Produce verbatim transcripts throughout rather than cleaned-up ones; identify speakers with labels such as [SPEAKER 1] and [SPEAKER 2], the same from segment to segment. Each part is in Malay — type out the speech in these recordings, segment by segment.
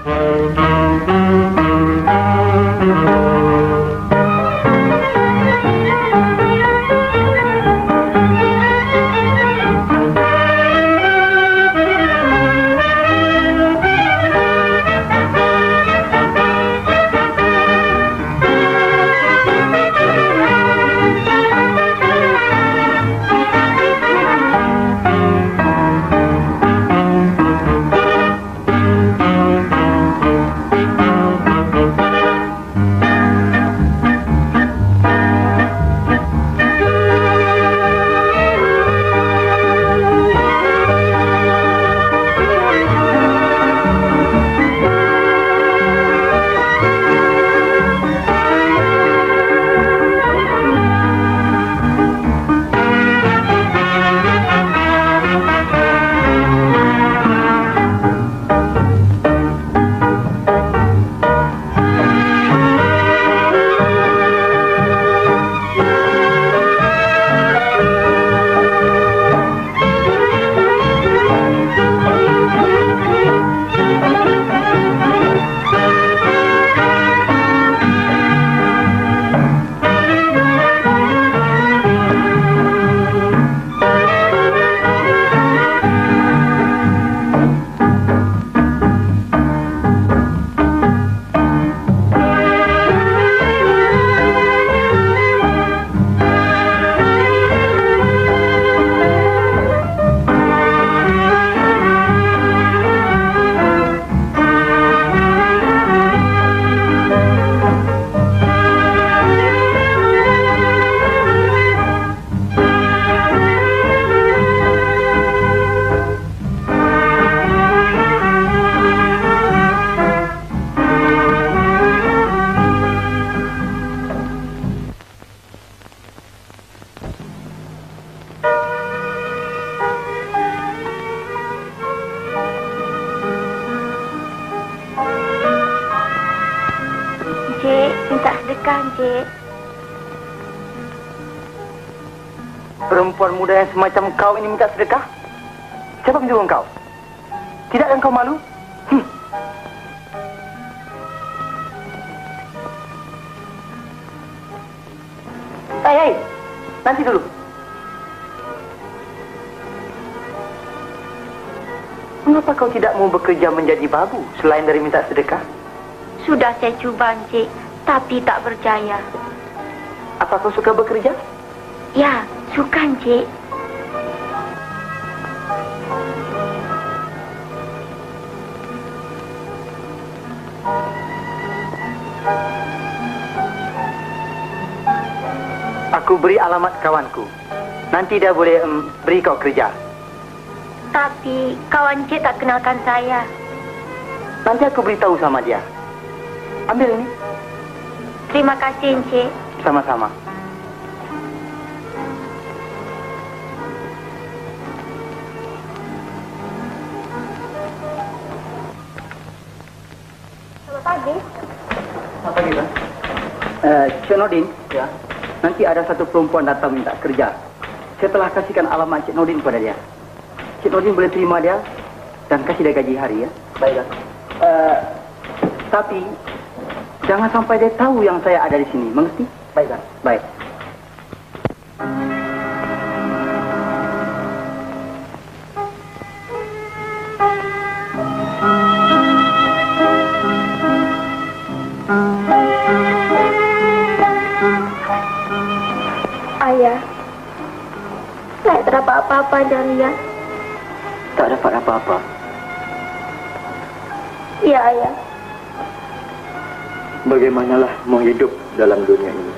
[SPEAKER 1] Perempuan muda yang semacam kau ini minta sedekah? Siapa menyuruh kau? Tidakkah kau malu? Hm. Hei, hei, nanti dulu. Mengapa kau tidak mau bekerja menjadi babu selain dari minta sedekah?
[SPEAKER 2] Sudah saya cuba, Encik, tapi tak berjaya.
[SPEAKER 1] Apa kau suka bekerja?
[SPEAKER 2] Ya, suka, Encik.
[SPEAKER 1] Aku beri alamat kawanku. Nanti dia boleh um, beri kau kerja.
[SPEAKER 2] Tapi kawan Encik tak kenalkan saya.
[SPEAKER 1] Nanti aku beritahu sama dia. Ambil ini.
[SPEAKER 2] Terima kasih, Encik.
[SPEAKER 1] Sama-sama.
[SPEAKER 2] Selamat pagi.
[SPEAKER 1] Selamat pagi, Bang. Uh, Cik Nordin, ya. Nanti ada satu perempuan datang minta kerja. Saya telah kasihkan alamat Cik Nordin kepada dia. Cik Nordin boleh terima dia dan kasih dia gaji hari, ya. Baik, Bang. Uh, tapi jangan sampai dia tahu yang saya ada di sini, mengerti? Baik, Bang. Baik.
[SPEAKER 2] Ayah, saya tak dapat apa-apa dari dia.
[SPEAKER 1] Tak dapat apa-apa?
[SPEAKER 2] Ya, Ayah.
[SPEAKER 3] Bagaimanalah mau hidup dalam dunia ini?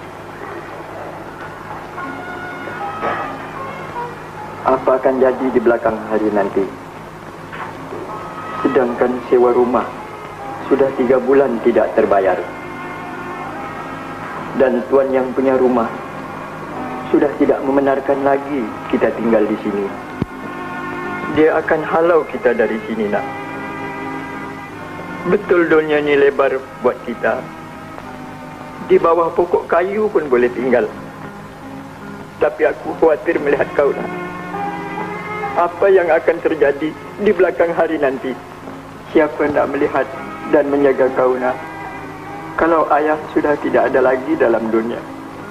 [SPEAKER 3] Apa akan jadi di belakang hari nanti? Sedangkan sewa rumah sudah tiga bulan tidak terbayar. Dan tuan yang punya rumah sudah tidak membenarkan lagi kita tinggal di sini. Dia akan halau kita dari sini, nak. Betul dunia ni lebar buat kita. Di bawah pokok kayu pun boleh tinggal. Tapi aku khawatir melihat kau, nak. Apa yang akan terjadi di belakang hari nanti? siapa nak melihat dan menjaga kau nak? Kalau ayah sudah tidak ada lagi dalam dunia.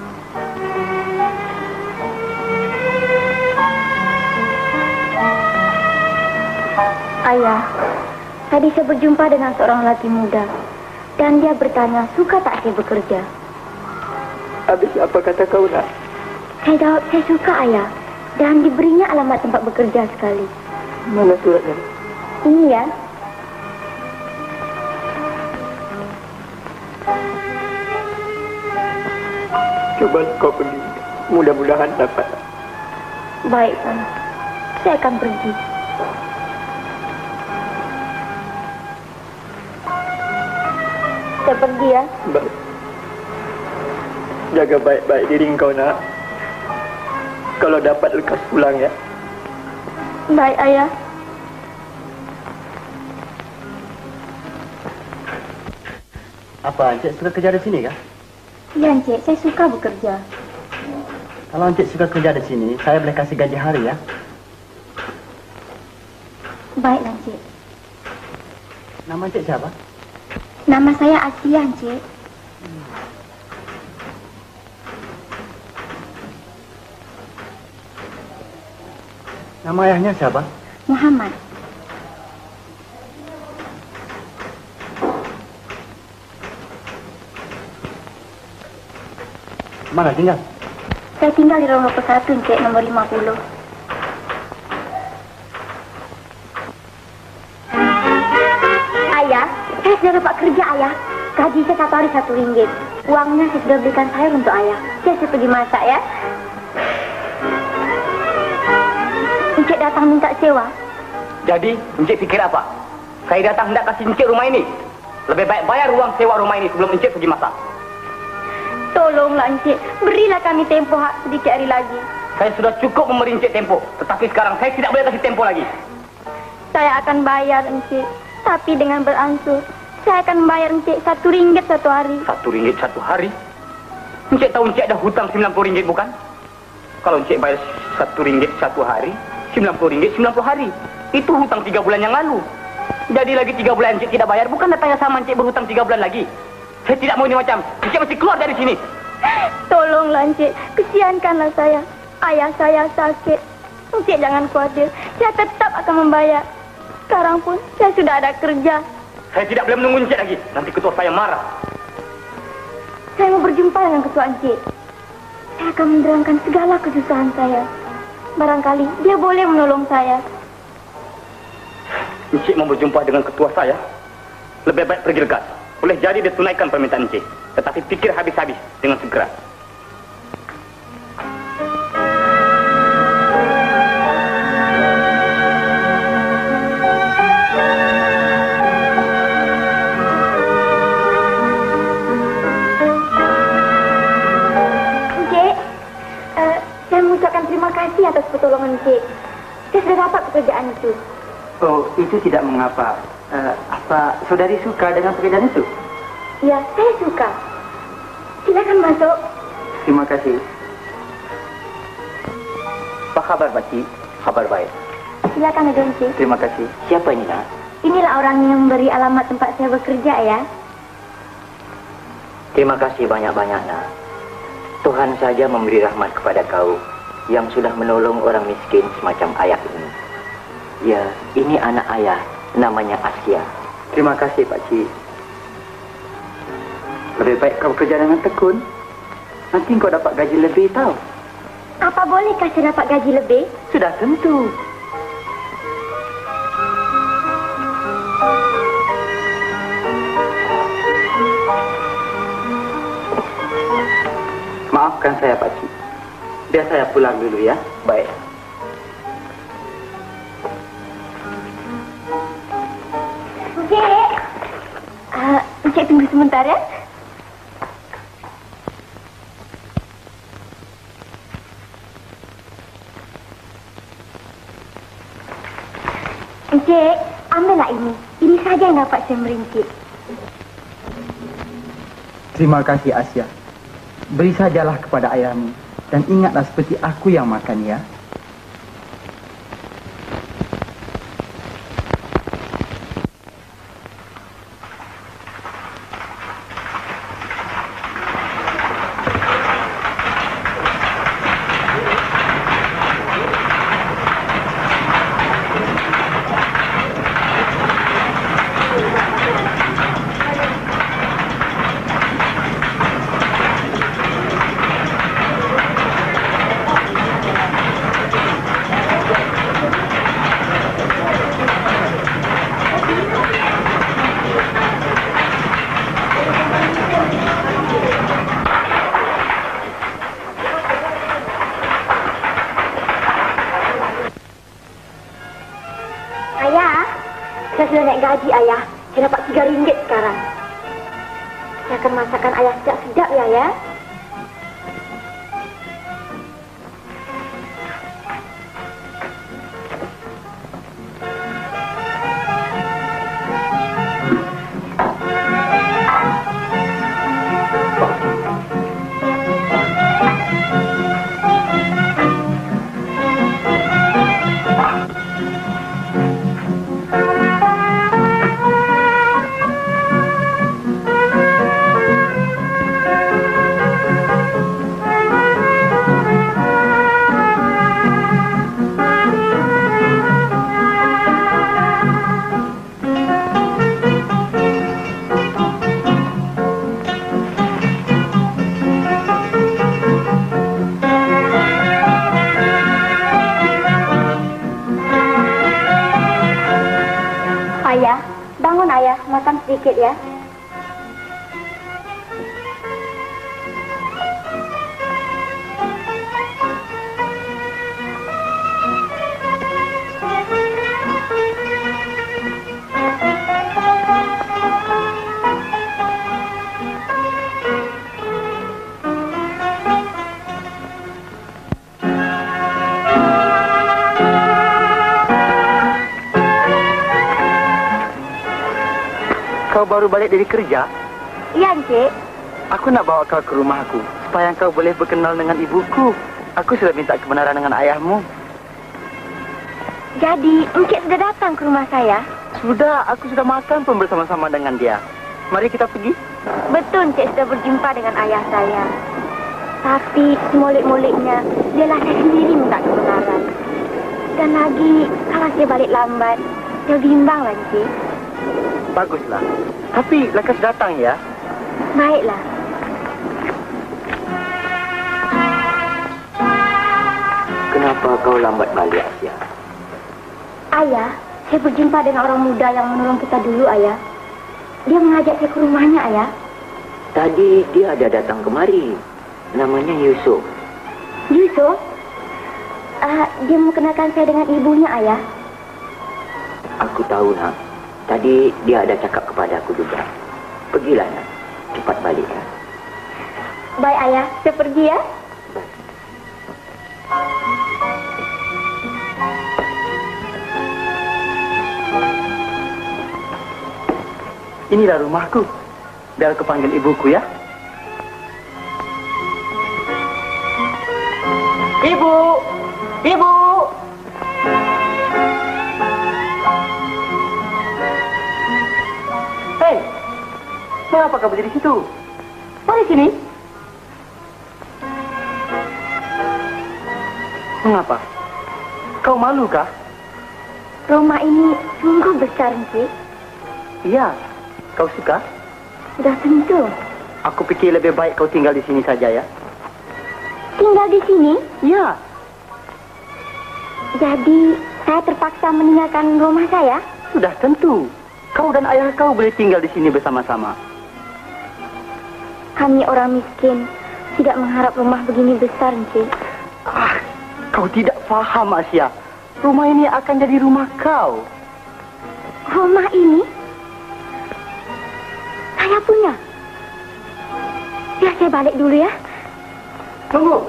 [SPEAKER 2] Ayah, tadi saya berjumpa dengan seorang lelaki muda. Dan dia bertanya, suka tak saya bekerja?
[SPEAKER 3] Habis apa kata kau nak?
[SPEAKER 2] Saya jawab, saya suka ayah. Dan diberinya alamat tempat bekerja sekali.
[SPEAKER 3] Mana suratnya?
[SPEAKER 2] Ini ya.
[SPEAKER 3] Coba kau pergi. Mudah-mudahan dapat.
[SPEAKER 2] Baik, San. Saya akan pergi. Saya pergi ya.
[SPEAKER 3] Baik. Jaga baik-baik diri kau nak. Kalau dapat lekas pulang ya.
[SPEAKER 2] Baik, ayah.
[SPEAKER 1] Apa, Encik suka kerja di sini kah?
[SPEAKER 2] Ya, Encik, saya suka bekerja.
[SPEAKER 1] Kalau Encik suka kerja di sini, saya boleh kasih gaji hari ya.
[SPEAKER 2] Baiklah, Encik.
[SPEAKER 1] Nama Encik siapa?
[SPEAKER 2] Nama saya Asia, Encik.
[SPEAKER 1] Nama ayahnya siapa?
[SPEAKER 2] Muhammad.
[SPEAKER 1] Mana tinggal?
[SPEAKER 2] Saya tinggal di rumah persatu, Encik, nomor lima puluh. Ayah, saya sudah dapat kerja, ayah. Gaji saya satu hari satu ringgit. Uangnya saya sudah belikan sayur untuk ayah. Saya, saya pergi masak ya. Encik datang minta sewa.
[SPEAKER 1] Jadi, Encik fikir apa? Saya datang hendak kasih Encik rumah ini. Lebih baik bayar uang sewa rumah ini sebelum Encik pergi masak.
[SPEAKER 2] Tolonglah, Encik. Berilah kami tempoh sedikit hari lagi.
[SPEAKER 1] Saya sudah cukup memberi Encik tempoh. Tetapi sekarang saya tidak boleh kasih tempoh lagi.
[SPEAKER 2] Saya akan bayar, Encik. Tapi dengan beransur. Saya akan bayar Encik satu ringgit satu hari.
[SPEAKER 1] Satu ringgit satu hari? Encik tahu Encik ada hutang sembilan puluh ringgit bukan? Kalau Encik bayar satu ringgit satu hari, sembilan puluh ringgit sembilan puluh hari. Itu hutang tiga bulan yang lalu. Jadi lagi tiga bulan Encik tidak bayar, bukan datanya sama Encik berhutang tiga bulan lagi. Saya tidak mau ini macam. Encik mesti keluar dari sini.
[SPEAKER 2] Tolonglah, Encik. Kesiankanlah saya. Ayah saya sakit. Encik jangan khawatir. Saya tetap akan membayar. Sekarang pun saya sudah ada kerja.
[SPEAKER 1] Saya tidak boleh menunggu Encik lagi. Nanti ketua saya marah.
[SPEAKER 2] Saya mau berjumpa dengan ketua Encik. Saya akan menerangkan segala kesusahan saya. Barangkali dia boleh menolong saya.
[SPEAKER 1] Encik mau berjumpa dengan ketua saya? Lebih baik pergi lekas. Boleh jadi dia tunaikan permintaan Encik. Tetapi pikir habis-habis dengan segera.
[SPEAKER 2] Encik, uh, saya mengucapkan terima kasih atas pertolongan Encik. Saya sudah dapat pekerjaan itu.
[SPEAKER 1] Oh, itu tidak mengapa. Uh, apa saudari suka dengan pekerjaan itu?
[SPEAKER 2] Ya, saya suka. Silakan masuk.
[SPEAKER 1] Terima kasih. Apa kabar, Pakcik? Kabar baik.
[SPEAKER 2] Silakan, Adik Encik.
[SPEAKER 1] Terima kasih. Siapa ini, nak?
[SPEAKER 2] Inilah orang yang memberi alamat tempat saya bekerja, ya.
[SPEAKER 4] Terima kasih banyak-banyak, nak. Tuhan saja memberi rahmat kepada kau yang sudah menolong orang miskin semacam ayah ini. Ya, ini anak ayah, namanya Asia.
[SPEAKER 1] Terima kasih, Pakcik. Lebih baik kau bekerja dengan tekun. Nanti kau dapat gaji lebih, tahu?
[SPEAKER 2] Apa bolehkah saya dapat gaji lebih?
[SPEAKER 1] Sudah tentu. Maafkan saya, Pakcik. Biar saya pulang dulu ya.
[SPEAKER 4] Baik.
[SPEAKER 2] Encik. Uh, Encik tunggu sebentar ya. Encik, ambillah ini. Ini saja yang dapat saya merincik.
[SPEAKER 1] Terima kasih, Asia. Beri sajalah kepada ayahmu. Dan ingatlah seperti aku yang makan, ya.
[SPEAKER 2] Saya sudah naik gaji, Ayah. Saya dapat tiga ringgit sekarang. Saya akan masakan Ayah sedap-sedap ya, ya. Ayah, bangun Ayah, makan sedikit ya.
[SPEAKER 1] Kau baru balik dari kerja?
[SPEAKER 2] Iya, Encik.
[SPEAKER 1] Aku nak bawa kau ke rumahku supaya kau boleh berkenal dengan ibuku. Aku sudah minta kebenaran dengan ayahmu.
[SPEAKER 2] Jadi, Encik sudah datang ke rumah saya?
[SPEAKER 1] Sudah, aku sudah makan pun bersama-sama dengan dia. Mari kita pergi.
[SPEAKER 2] Betul, Encik sudah berjumpa dengan ayah saya. Tapi, semulik-muliknya, dialah saya sendiri minta kebenaran. Dan lagi, kalau saya balik lambat, saya bimbang lah, Encik.
[SPEAKER 1] Baguslah. Tapi lekas datang ya.
[SPEAKER 2] Baiklah.
[SPEAKER 4] Kenapa kau lambat balik, Asia?
[SPEAKER 2] Ayah, saya berjumpa dengan orang muda yang menolong kita dulu, Ayah. Dia mengajak saya ke rumahnya, Ayah.
[SPEAKER 4] Tadi dia ada datang kemari. Namanya Yusuf.
[SPEAKER 2] Yusuf? Uh, dia mau kenalkan saya dengan ibunya, Ayah.
[SPEAKER 4] Aku tahu, nak. Tadi dia ada cakap kepada aku juga. Pergilah, nak. Cepat balik, ya.
[SPEAKER 2] Baik, Ayah. Saya pergi, ya.
[SPEAKER 4] Baik.
[SPEAKER 1] Inilah rumahku. Biar aku panggil ibuku ya. Ibu! Ibu! Hei! Mengapa kau berdiri di situ? Mari sini. Mengapa? Kau malu kah?
[SPEAKER 2] Rumah ini sungguh besar, Encik.
[SPEAKER 1] Iya. Kau suka?
[SPEAKER 2] Sudah tentu.
[SPEAKER 1] Aku pikir lebih baik kau tinggal di sini saja ya.
[SPEAKER 2] Tinggal di sini?
[SPEAKER 1] Iya.
[SPEAKER 2] Jadi, saya terpaksa meninggalkan rumah saya?
[SPEAKER 1] Sudah tentu. Kau dan ayah kau boleh tinggal di sini bersama-sama.
[SPEAKER 2] Kami orang miskin, tidak mengharap rumah begini besar, Encik.
[SPEAKER 1] Ah, kau tidak faham, Asia. Rumah ini akan jadi rumah kau.
[SPEAKER 2] Rumah ini? Saya punya. Biar saya balik dulu ya.
[SPEAKER 1] Tunggu.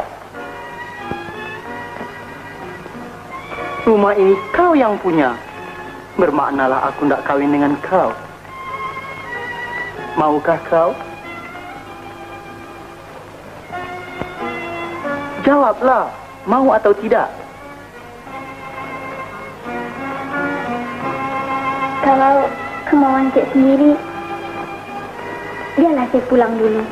[SPEAKER 1] Rumah ini kau yang punya. Bermaknalah aku tidak kawin dengan kau. Maukah kau? Jawablah, mau atau tidak?
[SPEAKER 2] Kalau kemauan Cik sendiri, biarlah saya pulang dulu.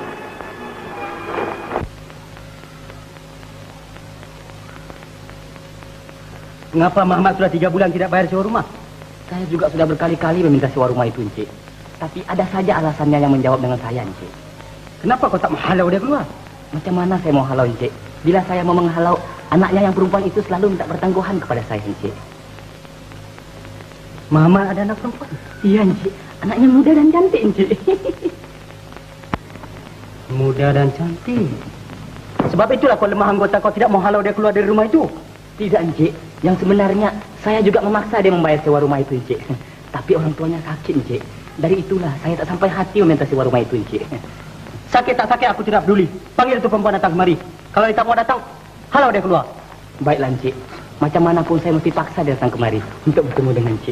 [SPEAKER 5] Mengapa Mamat sudah tiga bulan tidak bayar sewa rumah? Saya juga sudah berkali-kali meminta sewa rumah itu, Encik. Tapi ada saja alasannya yang menjawab dengan saya, Encik. Kenapa kau tak menghalau dia keluar? Macam mana saya mau halau, Encik? Bila saya mau menghalau, anaknya yang perempuan itu selalu minta pertangguhan kepada saya, Encik. Mamat ada anak perempuan? Iya, Encik. Anaknya muda dan cantik, Encik. Muda dan cantik. Sebab itulah kau lemah anggota kau tidak mau halau dia keluar dari rumah itu. Tidak, Encik. Yang sebenarnya, saya juga memaksa dia membayar sewa rumah itu, Encik. Tapi orang tuanya sakit, Encik. Dari itulah saya tak sampai hati meminta sewa rumah itu, Encik. Sakit tak sakit aku tidak peduli. Panggil itu perempuan datang kemari. Kalau dia tak mau datang, halau dia keluar. Baiklah, Encik. Macam manapun saya mesti paksa dia datang kemari untuk bertemu dengan Encik.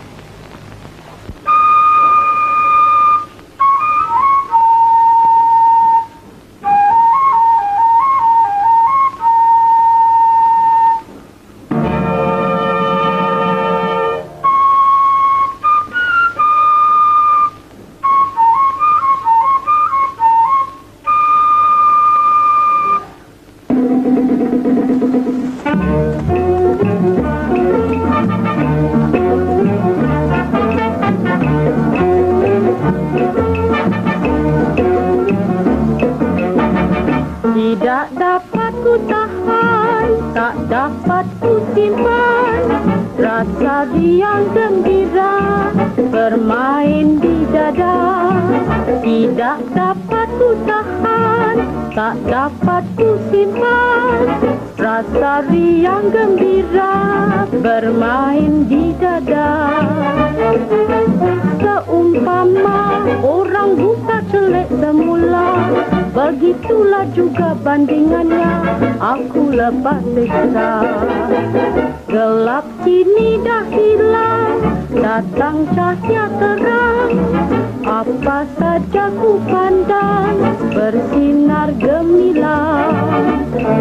[SPEAKER 6] Begitulah juga bandingannya, aku lepas siksa. Gelap kini dah hilang, datang cahaya terang. Apa saja ku pandang, bersinar gemilang.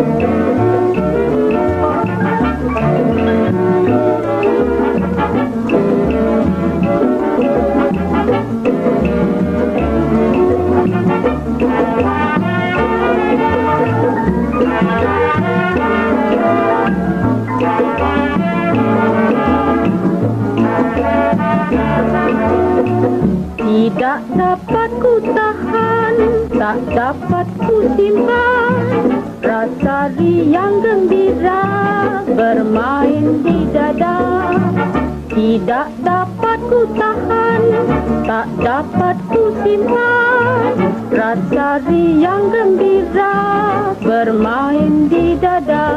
[SPEAKER 6] Tidak dapat ku tahan, tak dapat ku simpan rasa riang gembira bermain di dada. Tidak dapat ku tahan, tak dapat ku simpan rasa riang gembira bermain di dada.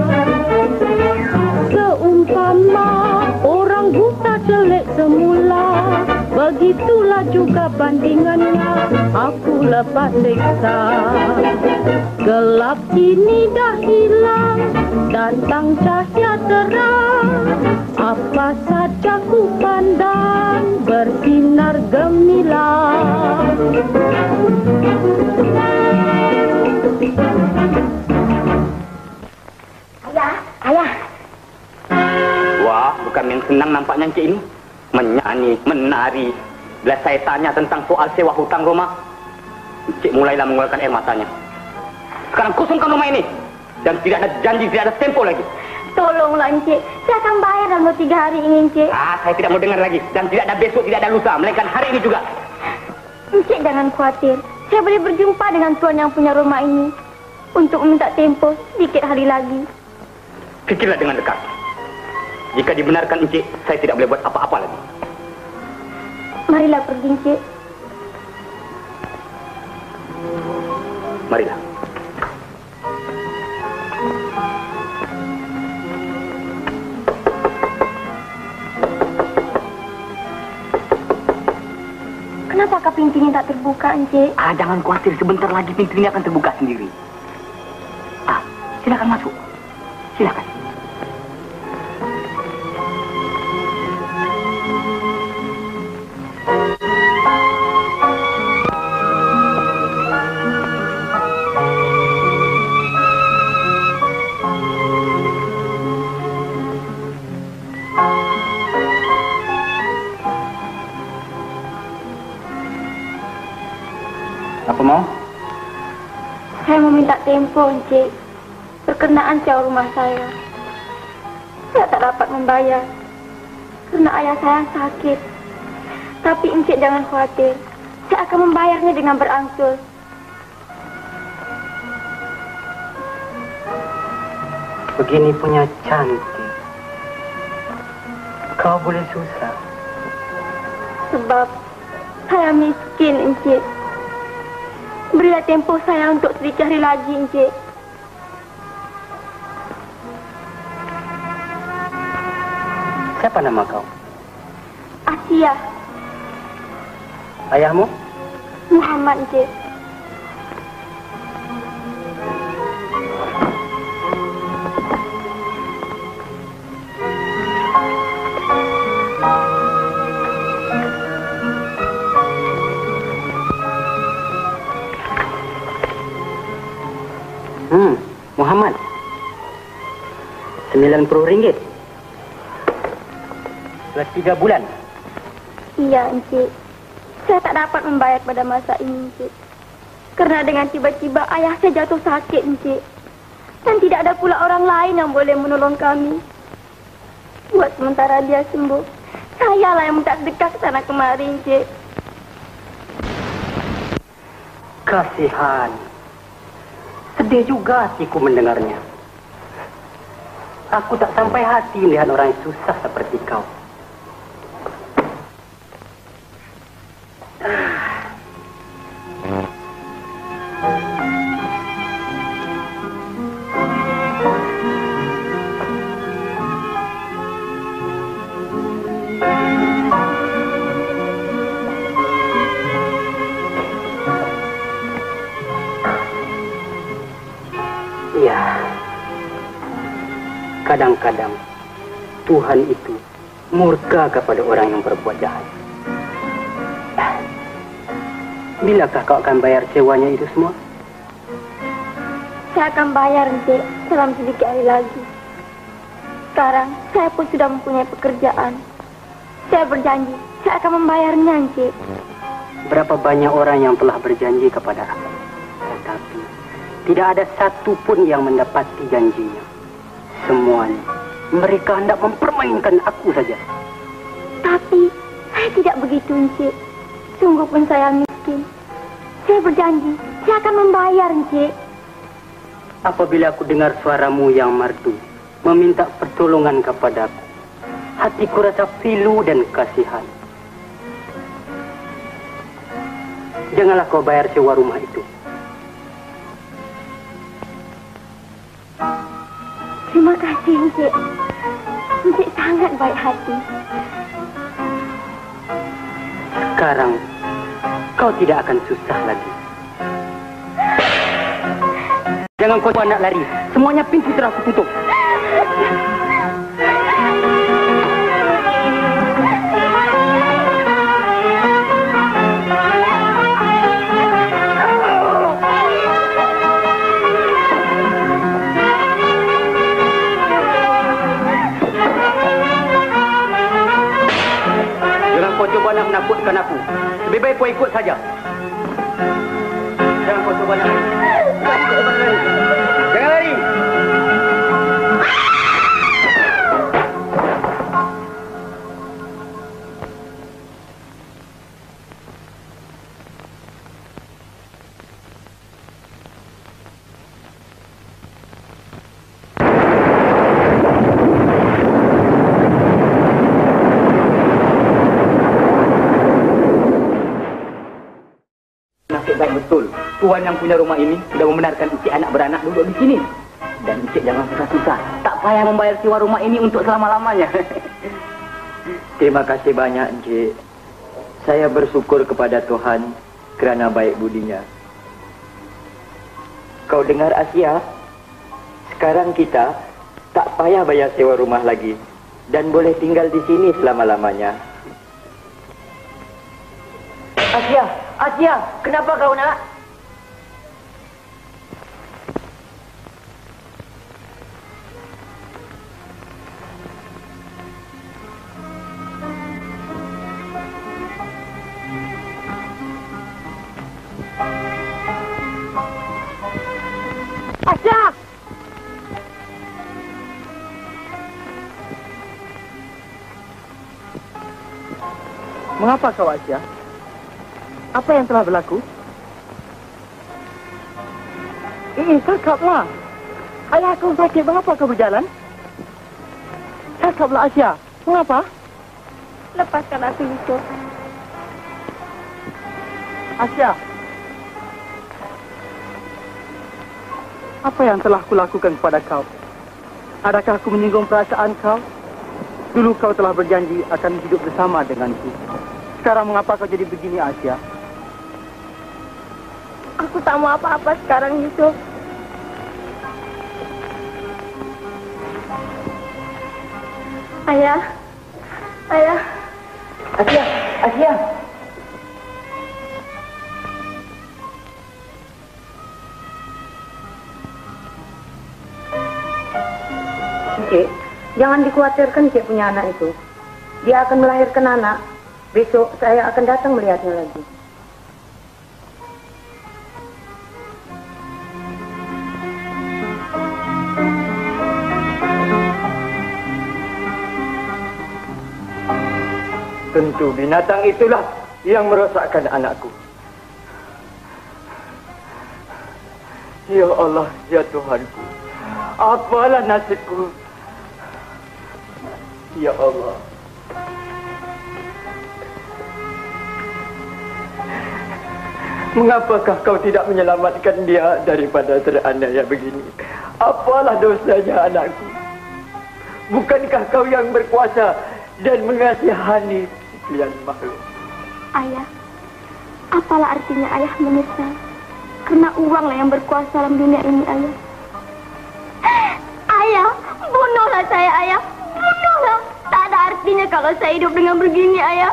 [SPEAKER 6] Seumpama orang buta jelek semula, begitulah juga bandingannya, aku lepas siksa. Gelap kini dah hilang, datang cahaya terang. Apa saja ku pandang, bersinar gemilang.
[SPEAKER 2] Ayah, ayah.
[SPEAKER 5] Wah, bukan main senang nampaknya Encik ini. Menyanyi, menari. Bila saya tanya tentang soal sewa hutang rumah, Encik mulailah mengeluarkan air matanya. Sekarang kosongkan rumah ini. Dan tidak ada janji, tidak ada tempo lagi.
[SPEAKER 2] Tolonglah Encik, saya akan bayar dalam tiga hari ini Encik.
[SPEAKER 5] Ah, saya tidak mau dengar lagi. Dan tidak ada besok, tidak ada lusa, melainkan hari ini juga.
[SPEAKER 2] Encik jangan khawatir, saya boleh berjumpa dengan tuan yang punya rumah ini untuk meminta tempo sedikit hari lagi.
[SPEAKER 5] Fikirlah dengan dekat. Jika dibenarkan Encik, saya tidak boleh buat apa-apa lagi.
[SPEAKER 2] Marilah pergi Encik.
[SPEAKER 5] Marilah.
[SPEAKER 2] Kenapakah pintu ini tak terbuka Encik?
[SPEAKER 5] Ah, jangan khawatir, sebentar lagi pintu ini akan terbuka sendiri. Ah, silakan masuk. Silakan. Apa mau?
[SPEAKER 2] Saya meminta tempo Encik, berkenaan sewa rumah saya. Saya tak dapat membayar karena ayah saya sakit. Tapi Encik jangan khawatir, saya akan membayarnya dengan berangsur.
[SPEAKER 3] Begini punya cantik, kau boleh susah.
[SPEAKER 2] Sebab saya miskin Encik. Berilah tempo saya untuk sedikit hari lagi Encik.
[SPEAKER 3] Siapa nama kau?
[SPEAKER 2] Asia.
[SPEAKER 5] Ayahmu?
[SPEAKER 2] Muhammad, Encik.
[SPEAKER 5] Hmm, Muhammad. Sembilan puluh ringgit. Sudah tiga bulan.
[SPEAKER 2] Iya, Encik. Saya tak dapat membayar pada masa ini, Encik. Karena dengan tiba-tiba ayah saya jatuh sakit, Encik. Dan tidak ada pula orang lain yang boleh menolong kami. Buat sementara dia sembuh, saya lah yang minta sedekah ke sana kemari, Encik.
[SPEAKER 5] Kasihan. Sedih juga hatiku mendengarnya. Aku tak sampai hati melihat orang yang susah seperti kau. Kadang-kadang Tuhan itu murka kepada orang yang berbuat jahat. Bilakah kau akan bayar sewanya itu semua?
[SPEAKER 2] Saya akan bayar, Encik, dalam sedikit hari lagi. Sekarang saya pun sudah mempunyai pekerjaan. Saya berjanji saya akan membayarnya, Encik.
[SPEAKER 5] Berapa banyak orang yang telah berjanji kepada aku, tetapi tidak ada satu pun yang mendapati janjinya. Semuanya, mereka hendak mempermainkan aku saja.
[SPEAKER 2] Tapi, saya tidak begitu, Encik. Sungguh pun saya miskin. Saya berjanji, saya akan membayar, Encik.
[SPEAKER 5] Apabila aku dengar suaramu yang merdu, meminta pertolongan kepadaku, hatiku rasa pilu dan kasihan. Janganlah kau bayar sewa rumah itu.
[SPEAKER 2] Terima kasih, Encik. Encik sangat baik hati.
[SPEAKER 5] Sekarang, kau tidak akan susah lagi. Jangan kau nak lari. Semuanya pintu telah aku tutup.
[SPEAKER 1] Coba nak menakutkan aku. Lebih baik kau ikut saja. Jangan kau coba nak. Jangan lari. Jangan lari. Baik betul. Tuan yang punya rumah ini sudah membenarkan Encik anak beranak duduk di sini. Dan Encik jangan susah-susah. Tak payah membayar sewa rumah ini untuk selama-lamanya.
[SPEAKER 3] Terima kasih banyak, Encik. Saya bersyukur kepada Tuhan kerana baik budinya. Kau dengar, Asia? Sekarang kita tak payah bayar sewa rumah lagi dan boleh tinggal di sini selama-lamanya.
[SPEAKER 4] Asia, Asia, kenapa kau nak?
[SPEAKER 2] Asia!
[SPEAKER 1] Mengapa kau, Asia? Apa yang telah berlaku? Eh, cakaplah. Ayah kau sakit, mengapa kau berjalan? Cakaplah, Asia. Mengapa?
[SPEAKER 2] Lepaskan aku, Yusuf.
[SPEAKER 1] Asia. Apa yang telah kulakukan kepada kau? Adakah aku menyinggung perasaan kau? Dulu kau telah berjanji akan hidup bersama denganku. Sekarang mengapa kau jadi begini, Asia?
[SPEAKER 2] Aku tak mau apa-apa sekarang, Yusuf. Ayah, ayah.
[SPEAKER 4] Asia, Asia.
[SPEAKER 6] Cik, jangan dikhawatirkan Cik punya anak itu. Dia akan melahirkan anak. Besok saya akan datang melihatnya lagi.
[SPEAKER 3] Tentu binatang itulah yang merosakkan anakku. Ya Allah, ya Tuhanku, apalah nasibku. Ya Allah. Mengapakah kau tidak menyelamatkan dia daripada teraniaya begini? Apalah dosanya anakku? Bukankah kau yang berkuasa dan mengasihani sekalian makhluk?
[SPEAKER 2] Ayah, apalah artinya ayah menyesal? Karena uanglah yang berkuasa dalam dunia ini, ayah. Ayah, bunuhlah saya, ayah. Bunuhlah. Tak ada artinya kalau saya hidup dengan begini, ayah.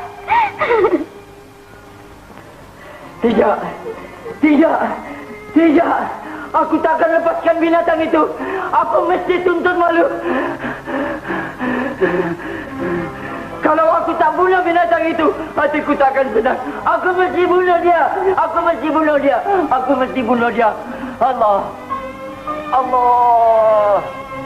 [SPEAKER 3] Tidak, tidak, tidak. Aku tak akan lepaskan binatang itu. Aku mesti tuntut malu. Kalau aku tak bunuh binatang itu, hatiku tak akan senang. Aku mesti bunuh dia. Aku mesti bunuh dia. Aku mesti bunuh dia. Allah. Allah.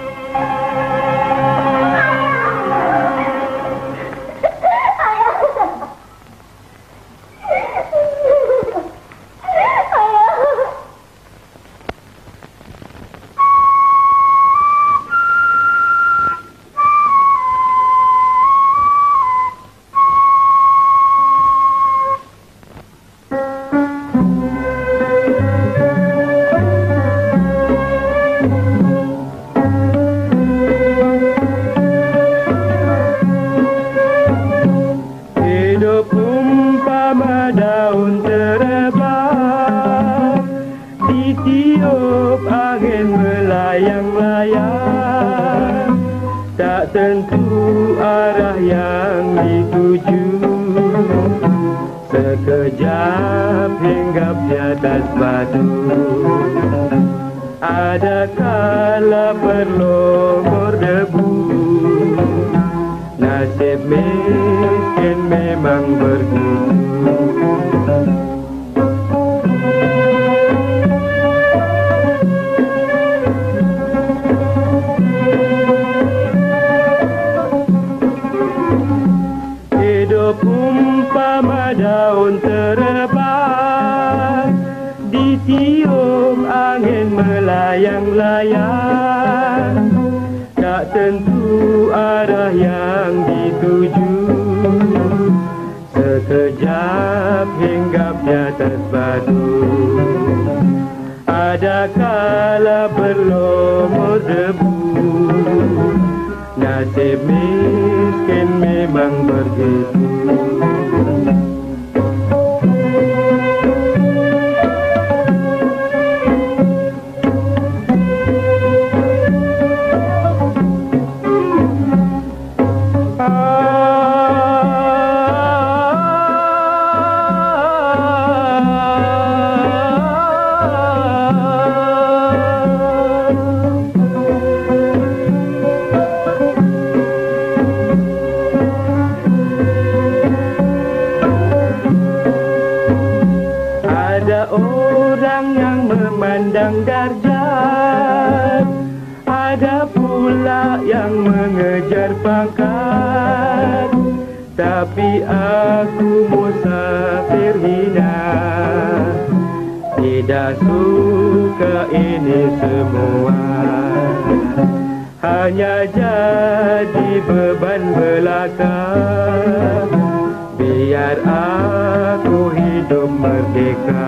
[SPEAKER 7] Sekejap hinggap di atas batu. Ada kala berlumur debu. Nasib miskin memang begitu. Hidup umpama daun terbang, ditiup angin melayang-layang. Tak tentu arah yang dituju. Sekejap hinggap di atas batu. Ada kala berlumur debu. Nasib miskin memang begitu. Memandang darjat, ada pula yang mengejar pangkat. Tapi aku musafir hina, tidak suka ini semua. Hanya jadi beban belaka. Biar aku hidup merdeka.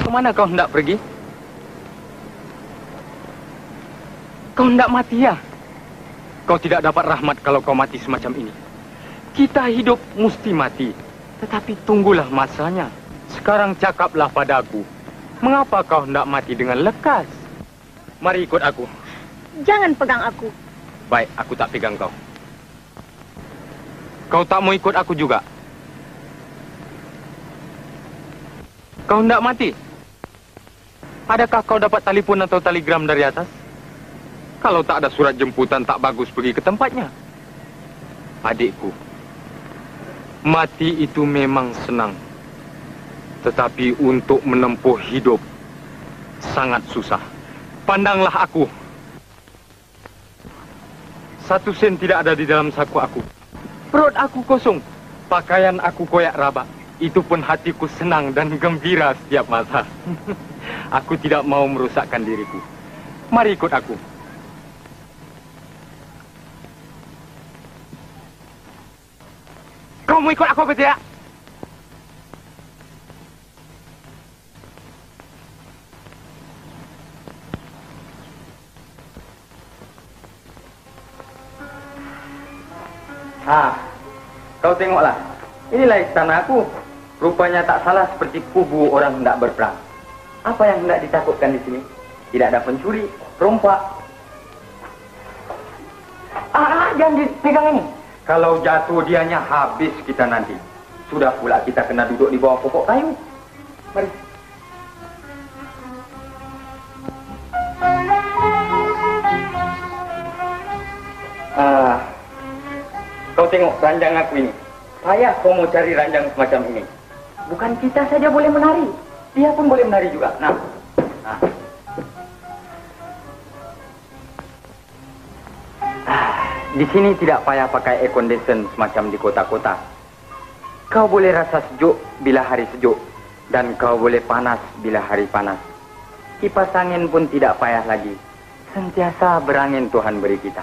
[SPEAKER 8] Kemana kau hendak pergi? Kau hendak mati ya? Kau tidak dapat rahmat kalau kau mati semacam ini. Kita hidup mesti mati. Tetapi tunggulah masanya. Sekarang cakaplah padaku. Mengapa kau hendak mati dengan lekas? Mari ikut aku.
[SPEAKER 2] Jangan pegang aku.
[SPEAKER 8] Baik, aku tak pegang kau. Kau tak mau ikut aku juga? Kau hendak mati? Adakah kau dapat telefon atau telegram dari atas? Kalau tak ada surat jemputan, tak bagus pergi ke tempatnya. Adikku, mati itu memang senang. Tetapi untuk menempuh hidup sangat susah. Pandanglah aku. Satu sen tidak ada di dalam saku aku. Perut aku kosong. Pakaian aku koyak raba. Itu pun hatiku senang dan gembira setiap masa. Aku tidak mau merusakkan diriku. Mari ikut aku. Kau mau ikut aku apa tidak?
[SPEAKER 3] Ah, kau tengoklah. Inilah istana aku. Rupanya tak salah seperti kubu orang hendak berperang. Apa yang hendak ditakutkan di sini? Tidak ada pencuri, perompak. Ah, ah, jangan dipegang ini. Kalau jatuh dianya habis kita nanti. Sudah pula kita kena duduk di bawah pokok kayu. Mari. Ah, kau tengok ranjang aku ini. Payah kau mau cari ranjang semacam ini. Bukan kita saja boleh menari. Dia pun boleh menari juga. Nah. Nah. Di sini tidak payah pakai air condition semacam di kota-kota. Kau boleh rasa sejuk bila hari sejuk. Dan kau boleh panas bila hari panas. Kipas angin pun tidak payah lagi. Sentiasa berangin Tuhan beri kita.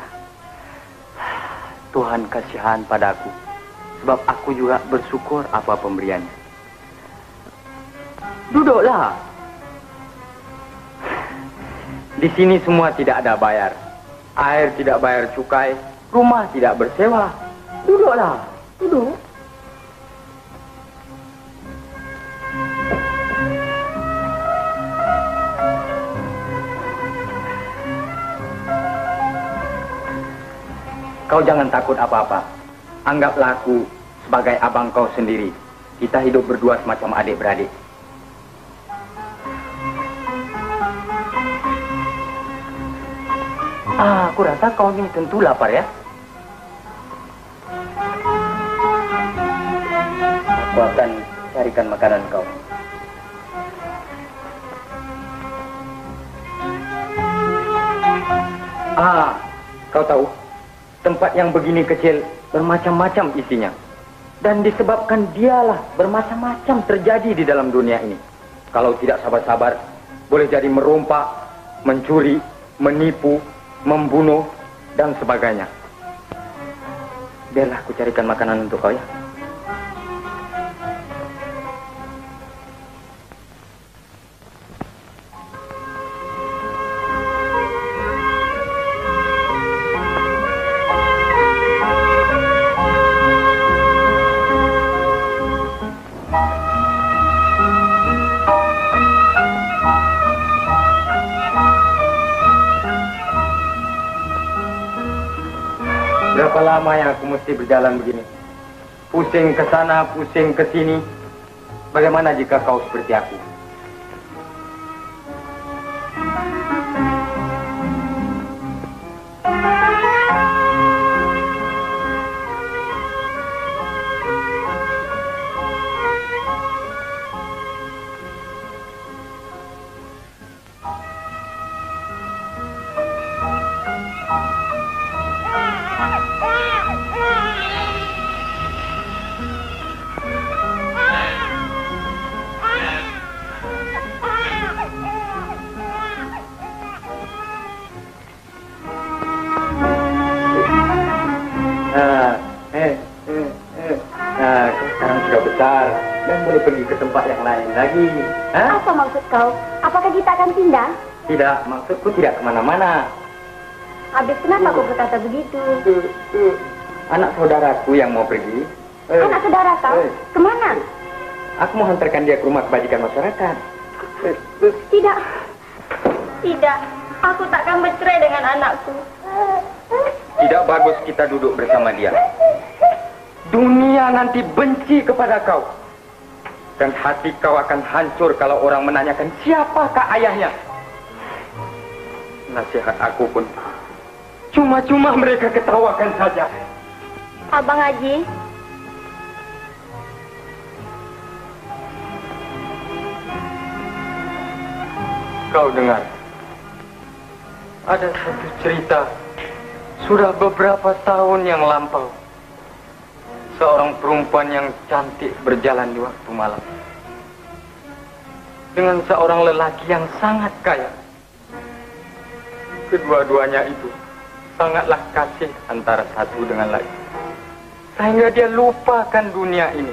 [SPEAKER 3] Tuhan kasihan padaku. Sebab aku juga bersyukur apa pemberiannya. Duduklah. Di sini semua tidak ada bayar. Air tidak bayar cukai. Rumah tidak bersewa. Duduklah. Duduk. Kau jangan takut apa-apa. Anggaplah aku sebagai abang kau sendiri. Kita hidup berdua semacam adik-beradik. Ah, aku rasa kau ini tentu lapar ya. Aku akan carikan makanan kau. Ah, kau tahu, tempat yang begini kecil bermacam-macam isinya. Dan disebabkan dialah bermacam-macam terjadi di dalam dunia ini. Kalau tidak sabar-sabar, boleh jadi merompak, mencuri, menipu, membunuh, dan sebagainya. Biarlah aku carikan makanan untuk kau ya. Berapa lama yang aku mesti berjalan begini? Pusing ke sana, pusing ke sini. Bagaimana jika kau seperti aku? lagi. Hah?
[SPEAKER 2] Apa maksud kau? Apakah kita akan pindah?
[SPEAKER 3] Tidak, maksudku tidak kemana-mana.
[SPEAKER 2] Habis kenapa kau berkata begitu?
[SPEAKER 3] Uh, uh, anak saudaraku yang mau pergi. Uh,
[SPEAKER 2] Anak saudara kau?
[SPEAKER 3] uh,
[SPEAKER 2] Kemana?
[SPEAKER 3] Aku mau hantarkan dia ke rumah kebajikan masyarakat. Uh, uh.
[SPEAKER 2] Tidak. Tidak. Aku takkan bercerai dengan anakku.
[SPEAKER 8] Tidak bagus kita duduk bersama dia. Dunia nanti benci kepada kau. Dan hati kau akan hancur kalau orang menanyakan siapakah ayahnya. Nasihat aku pun cuma-cuma mereka ketawakan saja.
[SPEAKER 2] Abang Haji,
[SPEAKER 8] Kau dengar, ada satu cerita sudah beberapa tahun yang lampau. Seorang perempuan yang cantik berjalan di waktu malam dengan seorang lelaki yang sangat kaya. Kedua-duanya itu sangatlah kasih antara satu dengan lain, sehingga dia lupakan dunia ini.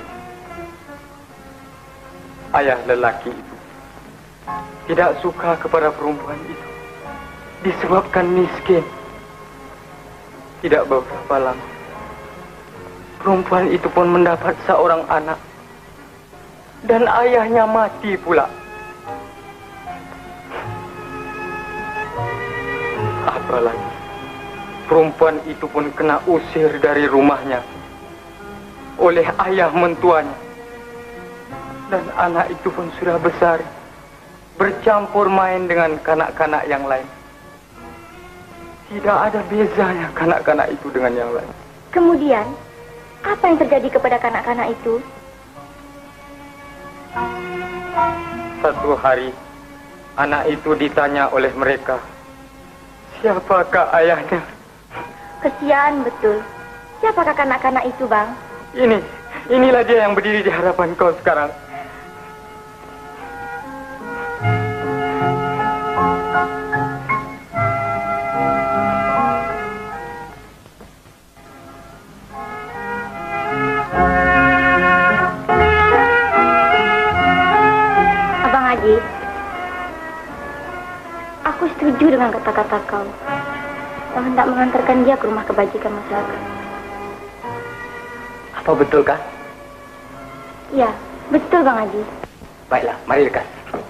[SPEAKER 8] Ayah lelaki itu tidak suka kepada perempuan itu disebabkan miskin. Tidak beberapa lama, perempuan itu pun mendapat seorang anak dan ayahnya mati pula. Apalagi perempuan itu pun kena usir dari rumahnya oleh ayah mentuanya. Dan anak itu pun sudah besar, bercampur main dengan kanak-kanak yang lain. Tidak ada bezanya kanak-kanak itu dengan yang lain.
[SPEAKER 2] kemudian apa yang terjadi kepada kanak-kanak itu?
[SPEAKER 8] Satu hari, anak itu ditanya oleh mereka, siapakah ayahnya?
[SPEAKER 2] Kesian betul. Siapakah kanak-kanak itu, Bang?
[SPEAKER 8] Ini, inilah dia yang berdiri di hadapan kau sekarang.
[SPEAKER 2] Abang Haji, aku setuju dengan kata-kata kau. Kau hendak mengantarkan dia ke rumah kebajikan masyarakat.
[SPEAKER 3] Apa betulkah?
[SPEAKER 2] Ya, betul Bang Haji.
[SPEAKER 3] Baiklah, mari dekat.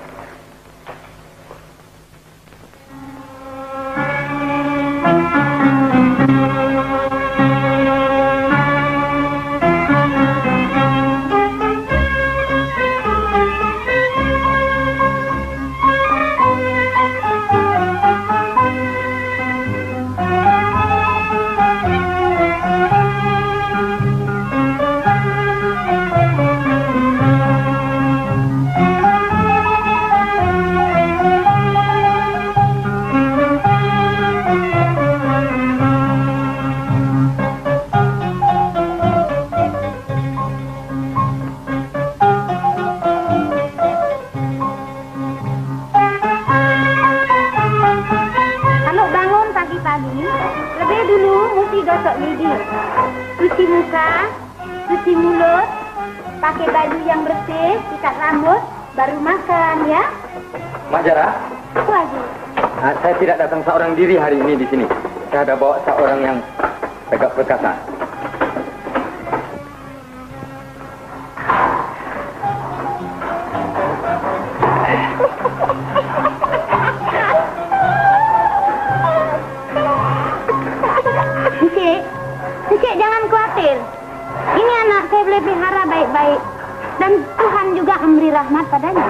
[SPEAKER 2] Gosok gigi, cuci muka, cuci mulut, pakai baju yang bersih, sikat rambut, baru makan ya.
[SPEAKER 3] Mak Jara,
[SPEAKER 2] Aku Haji.
[SPEAKER 3] nah, saya tidak datang seorang diri hari ini di sini. Saya ada bawa seorang yang tegak perkasa.
[SPEAKER 2] Cik, jangan khawatir. Ini anak saya boleh pelihara baik-baik. Dan Tuhan juga memberi rahmat padanya.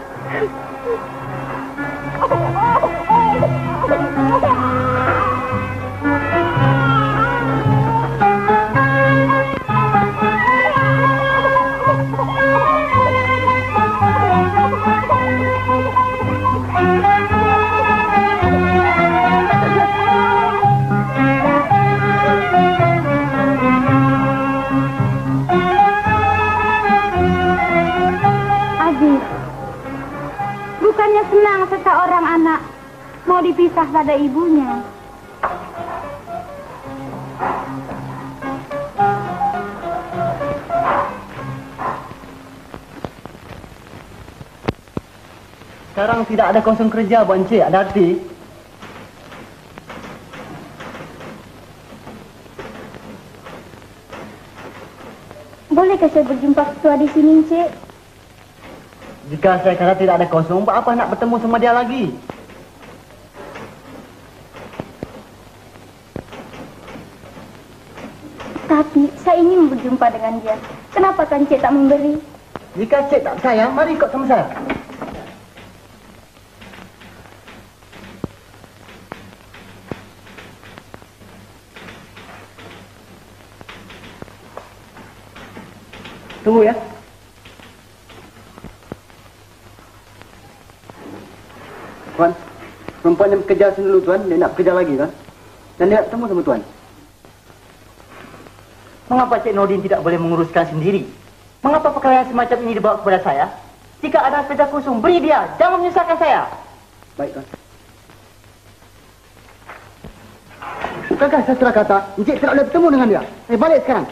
[SPEAKER 2] Bukannya senang seseorang anak mau dipisah pada ibunya.
[SPEAKER 1] Sekarang tidak ada kosong kerja, Abang Encik. Ada arti?
[SPEAKER 2] Bolehkah saya berjumpa ketua di sini, Encik?
[SPEAKER 1] Jika saya kata tidak ada kosong, buat apa nak bertemu sama dia lagi?
[SPEAKER 2] Tapi saya ingin berjumpa dengan dia. Kenapa kan Encik tak memberi?
[SPEAKER 1] Jika Cik tak percaya, mari ikut sama saya. Tunggu ya. Tuan, perempuan yang bekerja sini dulu, Tuan. Dia nak bekerja lagi, Tuan. Dan dia nak bertemu sama Tuan. Mengapa Cik Nordin tidak boleh menguruskan sendiri? Mengapa perkara semacam ini dibawa kepada saya? Jika ada sepeda kosong, beri dia. Jangan menyusahkan saya. Baik, Tuan. Bukankah saya sudah kata, Encik tidak boleh bertemu dengan dia? Saya balik sekarang.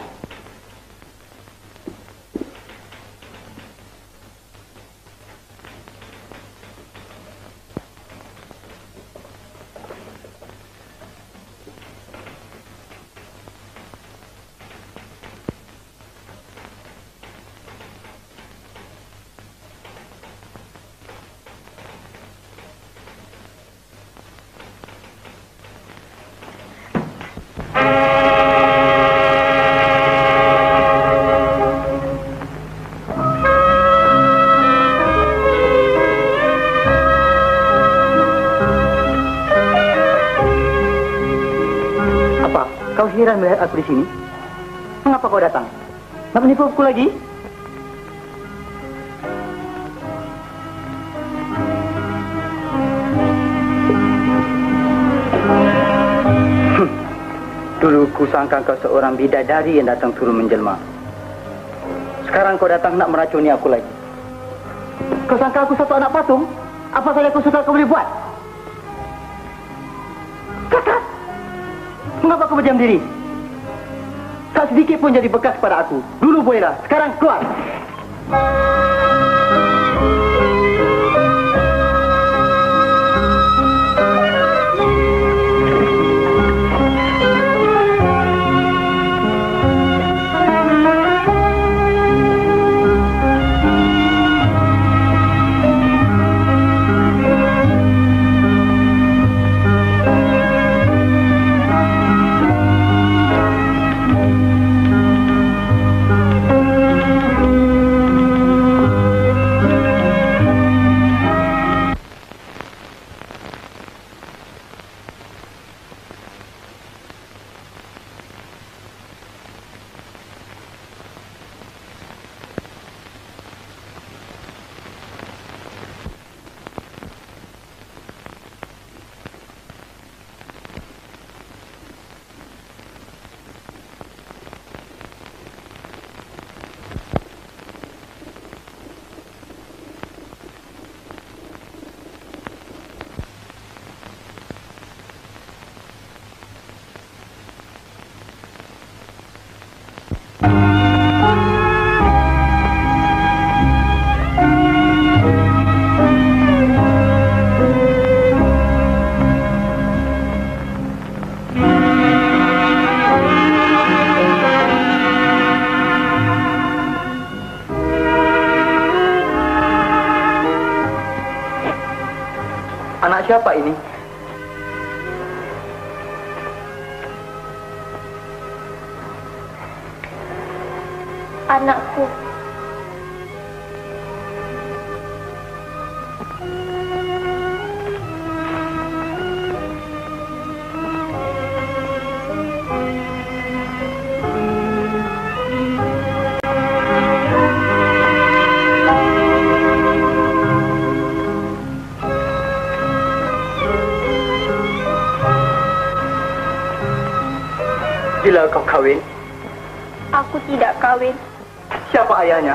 [SPEAKER 1] Heran melihat aku di sini. Mengapa kau datang? Nak menipu aku lagi? Dulu ku sangka kau seorang bidadari yang datang turun menjelma. Sekarang kau datang nak meracuni aku lagi. Kau sangka aku satu anak patung? Apa saja kau suka kau boleh buat? Kakak! Mengapa kau berdiam diri? Tak sedikit pun jadi bekas pada aku. Dulu bolehlah, sekarang keluar. Anak siapa ini?
[SPEAKER 2] Anakku.
[SPEAKER 1] Bila kau kahwin?
[SPEAKER 2] Aku tidak kahwin.
[SPEAKER 1] Siapa ayahnya?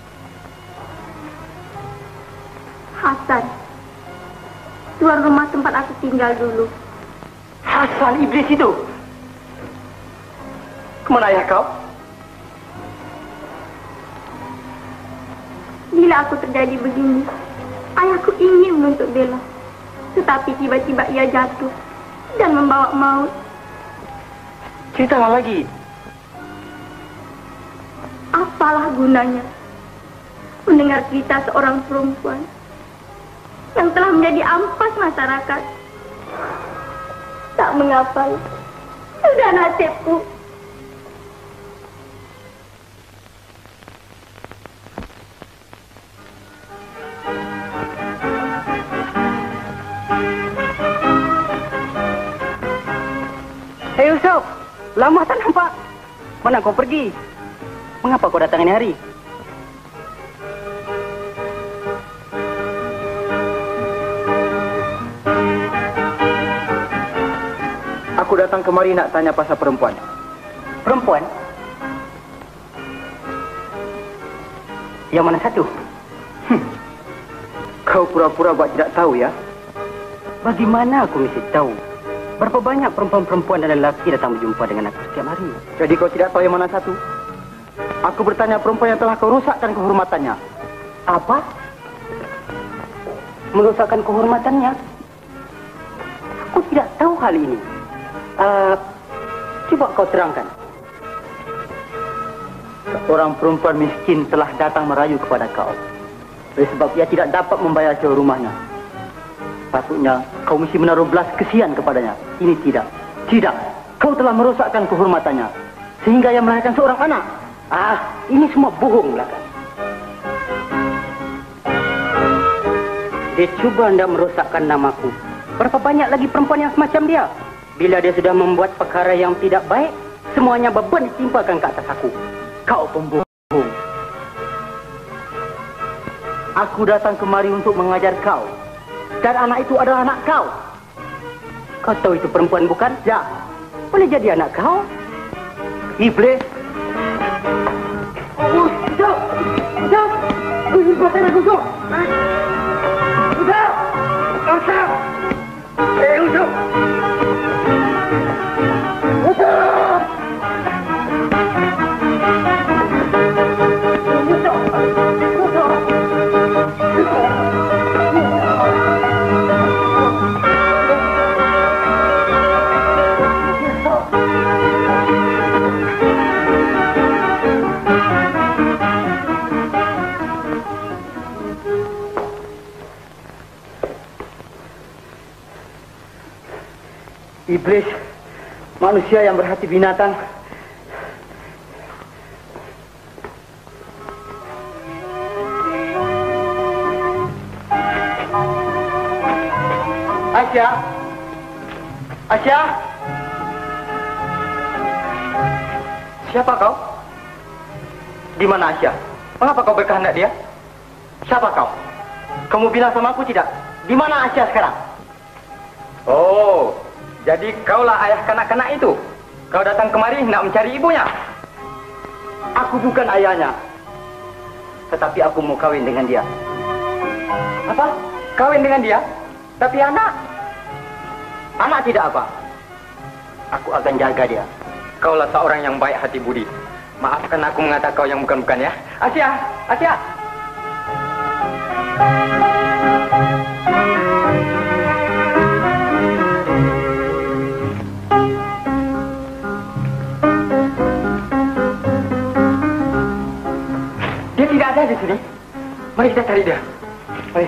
[SPEAKER 2] Hasan. Tuan rumah tempat aku tinggal dulu.
[SPEAKER 1] Hasan iblis itu? Kemana ayah kau?
[SPEAKER 2] Bila aku terjadi begini, ayahku ingin untuk bela. Tetapi tiba-tiba ia jatuh dan membawa maut.
[SPEAKER 1] Ceritalah lagi.
[SPEAKER 2] Apalah gunanya mendengar cerita seorang perempuan yang telah menjadi ampas masyarakat. Tak mengapa, sudah nasibku.
[SPEAKER 1] Hei Yusuf, lama tak nampak. Mana kau pergi? Mengapa kau datang ini hari? Aku datang kemari nak tanya pasal perempuan. Perempuan? Yang mana satu? Hm. Kau pura-pura buat tidak tahu ya? Bagaimana aku mesti tahu? Berapa banyak perempuan-perempuan dan lelaki datang berjumpa dengan aku setiap hari? Jadi kau tidak tahu yang mana satu? Aku bertanya perempuan yang telah kau rusakkan kehormatannya. Apa? Merusakkan kehormatannya? Aku tidak tahu hal ini. Uh, coba kau terangkan. Seorang perempuan miskin telah datang merayu kepada kau. Oleh sebab ia tidak dapat membayar sewa rumahnya. Patutnya kau mesti menaruh belas kesian kepadanya. Ini tidak. Tidak. Kau telah merosakkan kehormatannya. Sehingga ia melahirkan seorang anak. Ah, ini semua bohong belaka. Dia cuba hendak merosakkan namaku. Berapa banyak lagi perempuan yang semacam dia? Bila dia sudah membuat perkara yang tidak baik, semuanya beban ditimpakan ke atas aku. Kau pembohong. Aku datang kemari untuk mengajar kau. Dan anak itu adalah anak kau. Kau tahu itu perempuan bukan? Ya. Boleh jadi anak kau? Iblis. Oh, sudah. Sudah. Ini buatan aku, sudah. Sudah. Sudah. Eh, sudah. Iblis, manusia yang berhati binatang. Asya, Asya, siapa kau? Di mana Asya? Mengapa kau berkehendak dia? Siapa kau? Kamu bilang sama aku tidak? Di mana Asya sekarang? Oh. Jadi kaulah ayah kanak-kanak itu. Kau datang kemari nak mencari ibunya. Aku bukan ayahnya. Tetapi aku mau kawin dengan dia. Apa? Kawin dengan dia? Tapi anak? Anak tidak apa. Aku akan jaga dia. Kaulah seorang yang baik hati budi. Maafkan aku mengatakan kau yang bukan-bukan ya. Asya, Asya. Tidak ada di sini. Mari kita cari dia. Mari.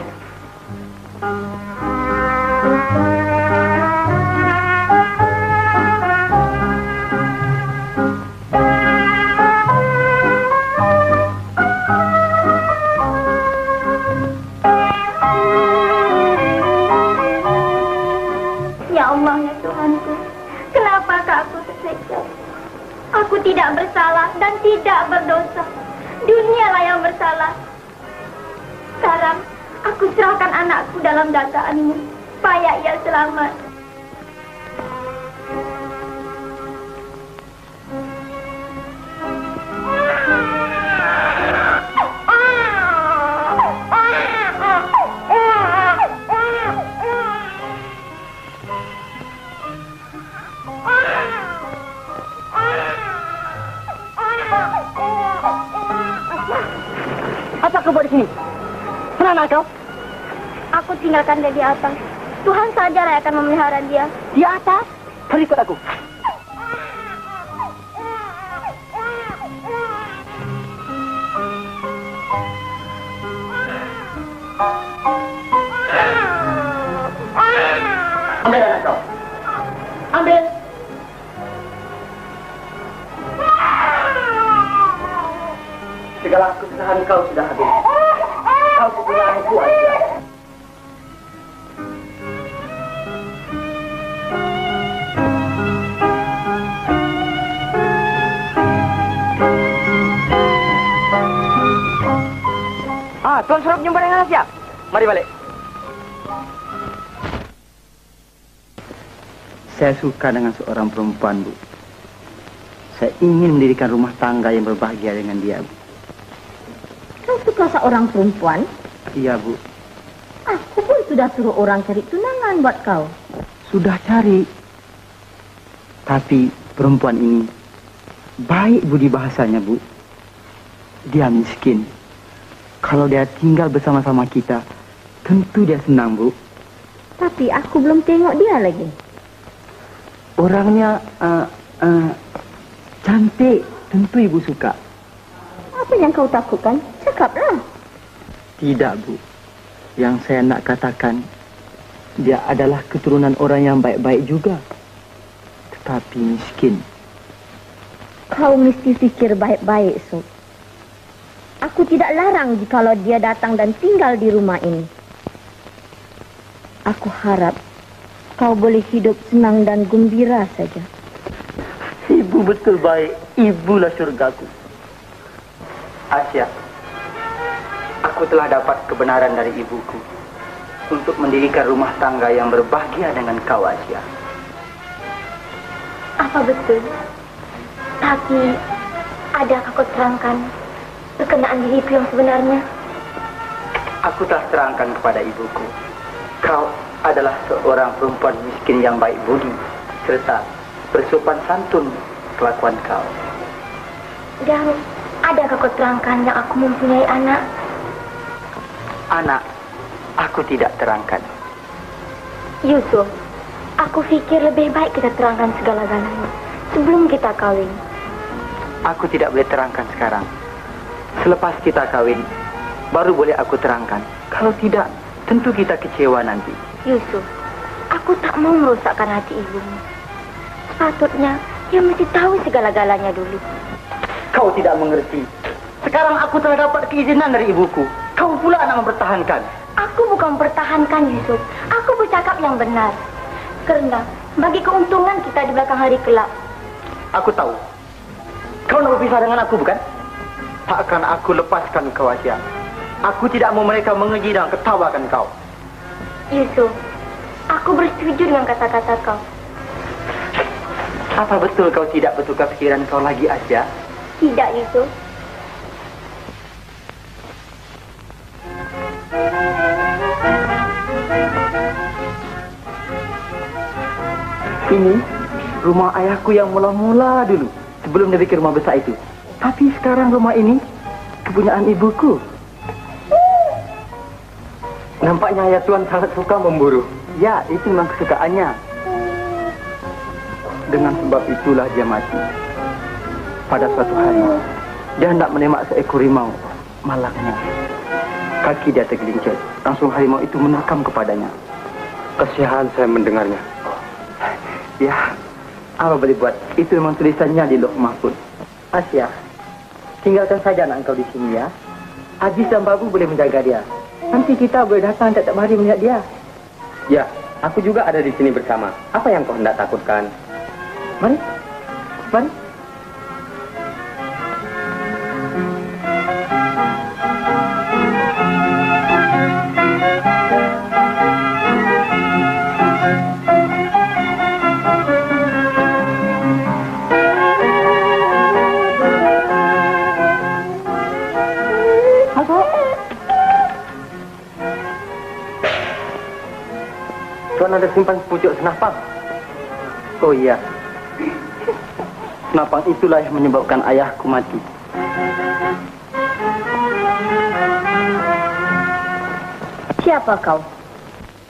[SPEAKER 2] Ya Allah, ya Tuhanku, kenapakah aku tersiksa? Aku tidak bersalah dan tidak berdosa. Dunialah yang bersalah. Sekarang aku serahkan anakku dalam dataanmu supaya ia selamat.
[SPEAKER 1] Apa kau buat di sini? Mana anak kau?
[SPEAKER 2] Aku tinggalkan dia di atas. Tuhan saja yang akan memelihara dia.
[SPEAKER 1] Di atas? Mari ikut aku. Ambil anak kau. Ambil. Segala kesusahan kau sudah habis. Kau kepunyaanku aja. Ah, Tuan suruh berjumpa dengan Asia. Mari balik. Saya suka dengan seorang perempuan, Bu. Saya ingin mendirikan rumah tangga yang berbahagia dengan dia, Bu.
[SPEAKER 6] Kau suka seorang perempuan?
[SPEAKER 1] Iya, Bu.
[SPEAKER 6] Aku pun sudah suruh orang cari tunangan buat kau.
[SPEAKER 1] Sudah cari. Tapi perempuan ini baik budi bahasanya, Bu. Dia miskin. Kalau dia tinggal bersama-sama kita, tentu dia senang, Bu.
[SPEAKER 6] Tapi aku belum tengok dia lagi.
[SPEAKER 1] Orangnya uh, uh, cantik, tentu Ibu suka.
[SPEAKER 6] Apa yang kau takutkan? Cakaplah.
[SPEAKER 1] Tidak, Bu. Yang saya nak katakan, dia adalah keturunan orang yang baik-baik juga. Tetapi miskin.
[SPEAKER 6] Kau mesti fikir baik-baik, Sob. Aku tidak larang jikalau dia datang dan tinggal di rumah ini. Aku harap kau boleh hidup senang dan gembira saja.
[SPEAKER 1] Ibu betul baik. Ibulah surgaku. Asia, aku telah dapat kebenaran dari ibuku untuk mendirikan rumah tangga yang berbahagia dengan kau, Asia.
[SPEAKER 2] Apa betul? Tapi, adakah kau terangkan berkenaan diriku yang sebenarnya?
[SPEAKER 1] Aku telah terangkan kepada ibuku. Kau adalah seorang perempuan miskin yang baik budi, serta bersopan santun kelakuan kau.
[SPEAKER 2] Dan adakah kau terangkan yang aku mempunyai anak?
[SPEAKER 1] Anak, aku tidak terangkan.
[SPEAKER 2] Yusuf, aku fikir lebih baik kita terangkan segala-galanya sebelum kita kawin.
[SPEAKER 1] Aku tidak boleh terangkan sekarang. Selepas kita kawin, baru boleh aku terangkan. Kalau tidak, tentu kita kecewa nanti.
[SPEAKER 2] Yusuf, aku tak mau merusakkan hati ibumu. Sepatutnya dia mesti tahu segala-galanya dulu.
[SPEAKER 1] Kau tidak mengerti. Sekarang aku telah dapat keizinan dari ibuku. Kau pula nak mempertahankan.
[SPEAKER 2] Aku bukan mempertahankan, Yusuf. Aku bercakap yang benar. Kerana bagi keuntungan kita di belakang hari kelak.
[SPEAKER 1] Aku tahu. Kau nak berpisah dengan aku, bukan? Takkan aku lepaskan kau, Asia. Aku tidak mau mereka mengeji dan ketawakan kau.
[SPEAKER 2] Yusuf, aku bersetuju dengan kata-kata kau.
[SPEAKER 1] Apa betul kau tidak bertukar pikiran kau lagi, Asia?
[SPEAKER 2] Tidak, Yusuf.
[SPEAKER 1] Ini rumah ayahku yang mula-mula dulu, sebelum dia bikin rumah besar itu. Tapi sekarang rumah ini kepunyaan ibuku.
[SPEAKER 3] Nampaknya ayah Tuan sangat suka memburu.
[SPEAKER 1] Ya, itu memang kesukaannya. Dengan sebab itulah dia mati. Pada suatu hari, dia hendak menembak seekor harimau. Malangnya, kaki dia tergelincir. Langsung harimau itu menerkam kepadanya.
[SPEAKER 3] Kasihan saya mendengarnya.
[SPEAKER 1] Ya, apa boleh buat? Itu memang tulisannya di Lauh Mahfuz. Asia, tinggalkan saja anak engkau di sini ya. Aziz dan Babu boleh menjaga dia. Nanti kita boleh datang setiap hari melihat dia.
[SPEAKER 3] Ya, aku juga ada di sini bersama. Apa yang kau hendak takutkan?
[SPEAKER 1] Mari, mari.
[SPEAKER 3] Tuan ada simpan sepucuk senapang.
[SPEAKER 1] Oh iya. Senapang itulah yang menyebabkan ayahku mati.
[SPEAKER 6] Siapa kau?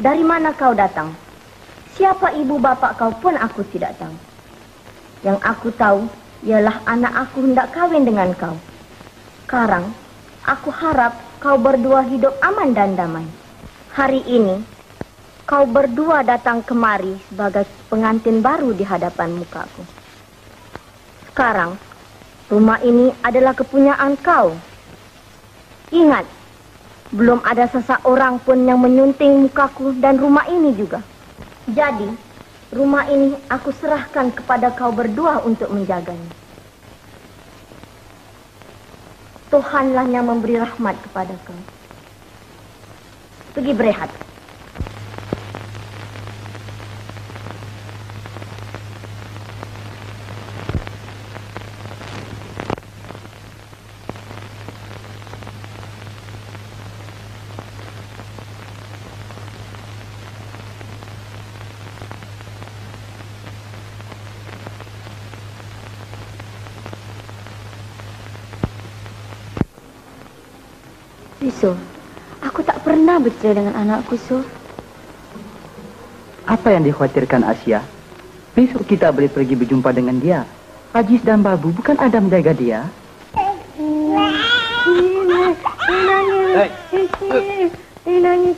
[SPEAKER 2] dari mana kau datang? Siapa ibu bapak kau pun aku tidak tahu. Yang aku tahu ialah anak aku hendak kawin dengan kau. Sekarang, aku harap kau berdua hidup aman dan damai. Hari ini, kau berdua datang kemari sebagai pengantin baru di hadapan mukaku. Sekarang, rumah ini adalah kepunyaan kau. Ingat, belum ada seseorang pun yang menyunting mukaku dan rumah ini juga. Jadi, rumah ini aku serahkan kepada kau berdua untuk menjaganya. Tuhanlah yang memberi rahmat kepada kau. Pergi berehat. So, aku tak pernah bercerai dengan anakku, So.
[SPEAKER 1] Apa yang dikhawatirkan Asia? Besok kita boleh pergi berjumpa dengan dia. Ajis dan Babu bukan ada menjaga dia.
[SPEAKER 6] Nangis,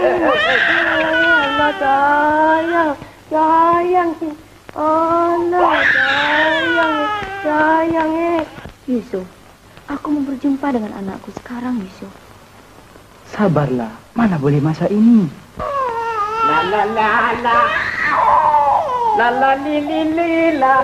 [SPEAKER 6] Allah sayang, sayang, Allah sayang, sayang.
[SPEAKER 2] Yusuf, aku mau berjumpa dengan anakku sekarang, Yusuf.
[SPEAKER 1] Sabarlah, mana boleh masa ini.
[SPEAKER 3] La la la la. La la li li li la.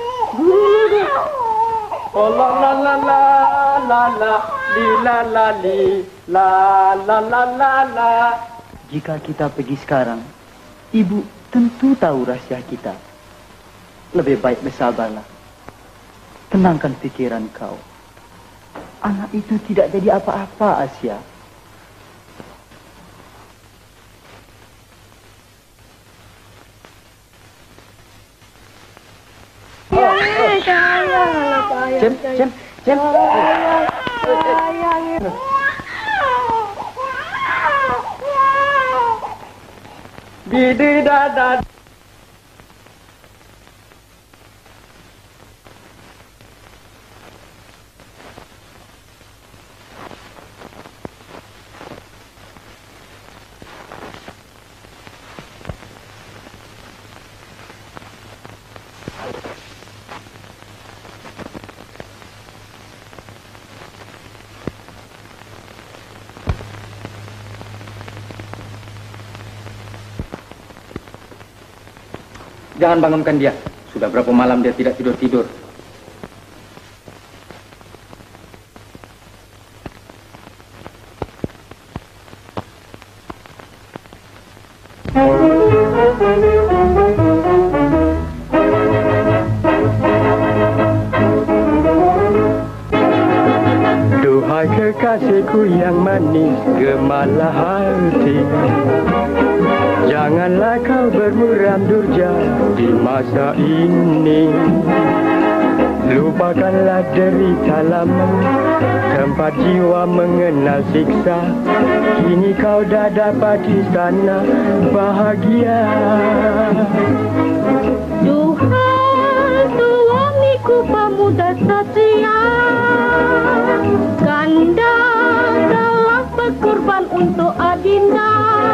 [SPEAKER 3] Oh la la la la la la li la la li la la la la la.
[SPEAKER 1] Jika kita pergi sekarang, ibu tentu tahu rahasia kita. Lebih baik bersabarlah. Tenangkan pikiran kau. Anak itu tidak jadi apa-apa, Asia.
[SPEAKER 3] Cem, Cem, Cem. Didi dada.
[SPEAKER 8] Jangan bangunkan dia. Sudah berapa malam dia tidak tidur-tidur.
[SPEAKER 7] Duhai kekasihku yang manis, gemalah hati. Janganlah kau bermuram durja di masa ini. Lupakanlah derita lama, tempat jiwa mengenal siksa. Kini kau dah dapat di sana bahagia.
[SPEAKER 6] Duhai suamiku pemuda setia, kanda telah berkorban untuk adinda.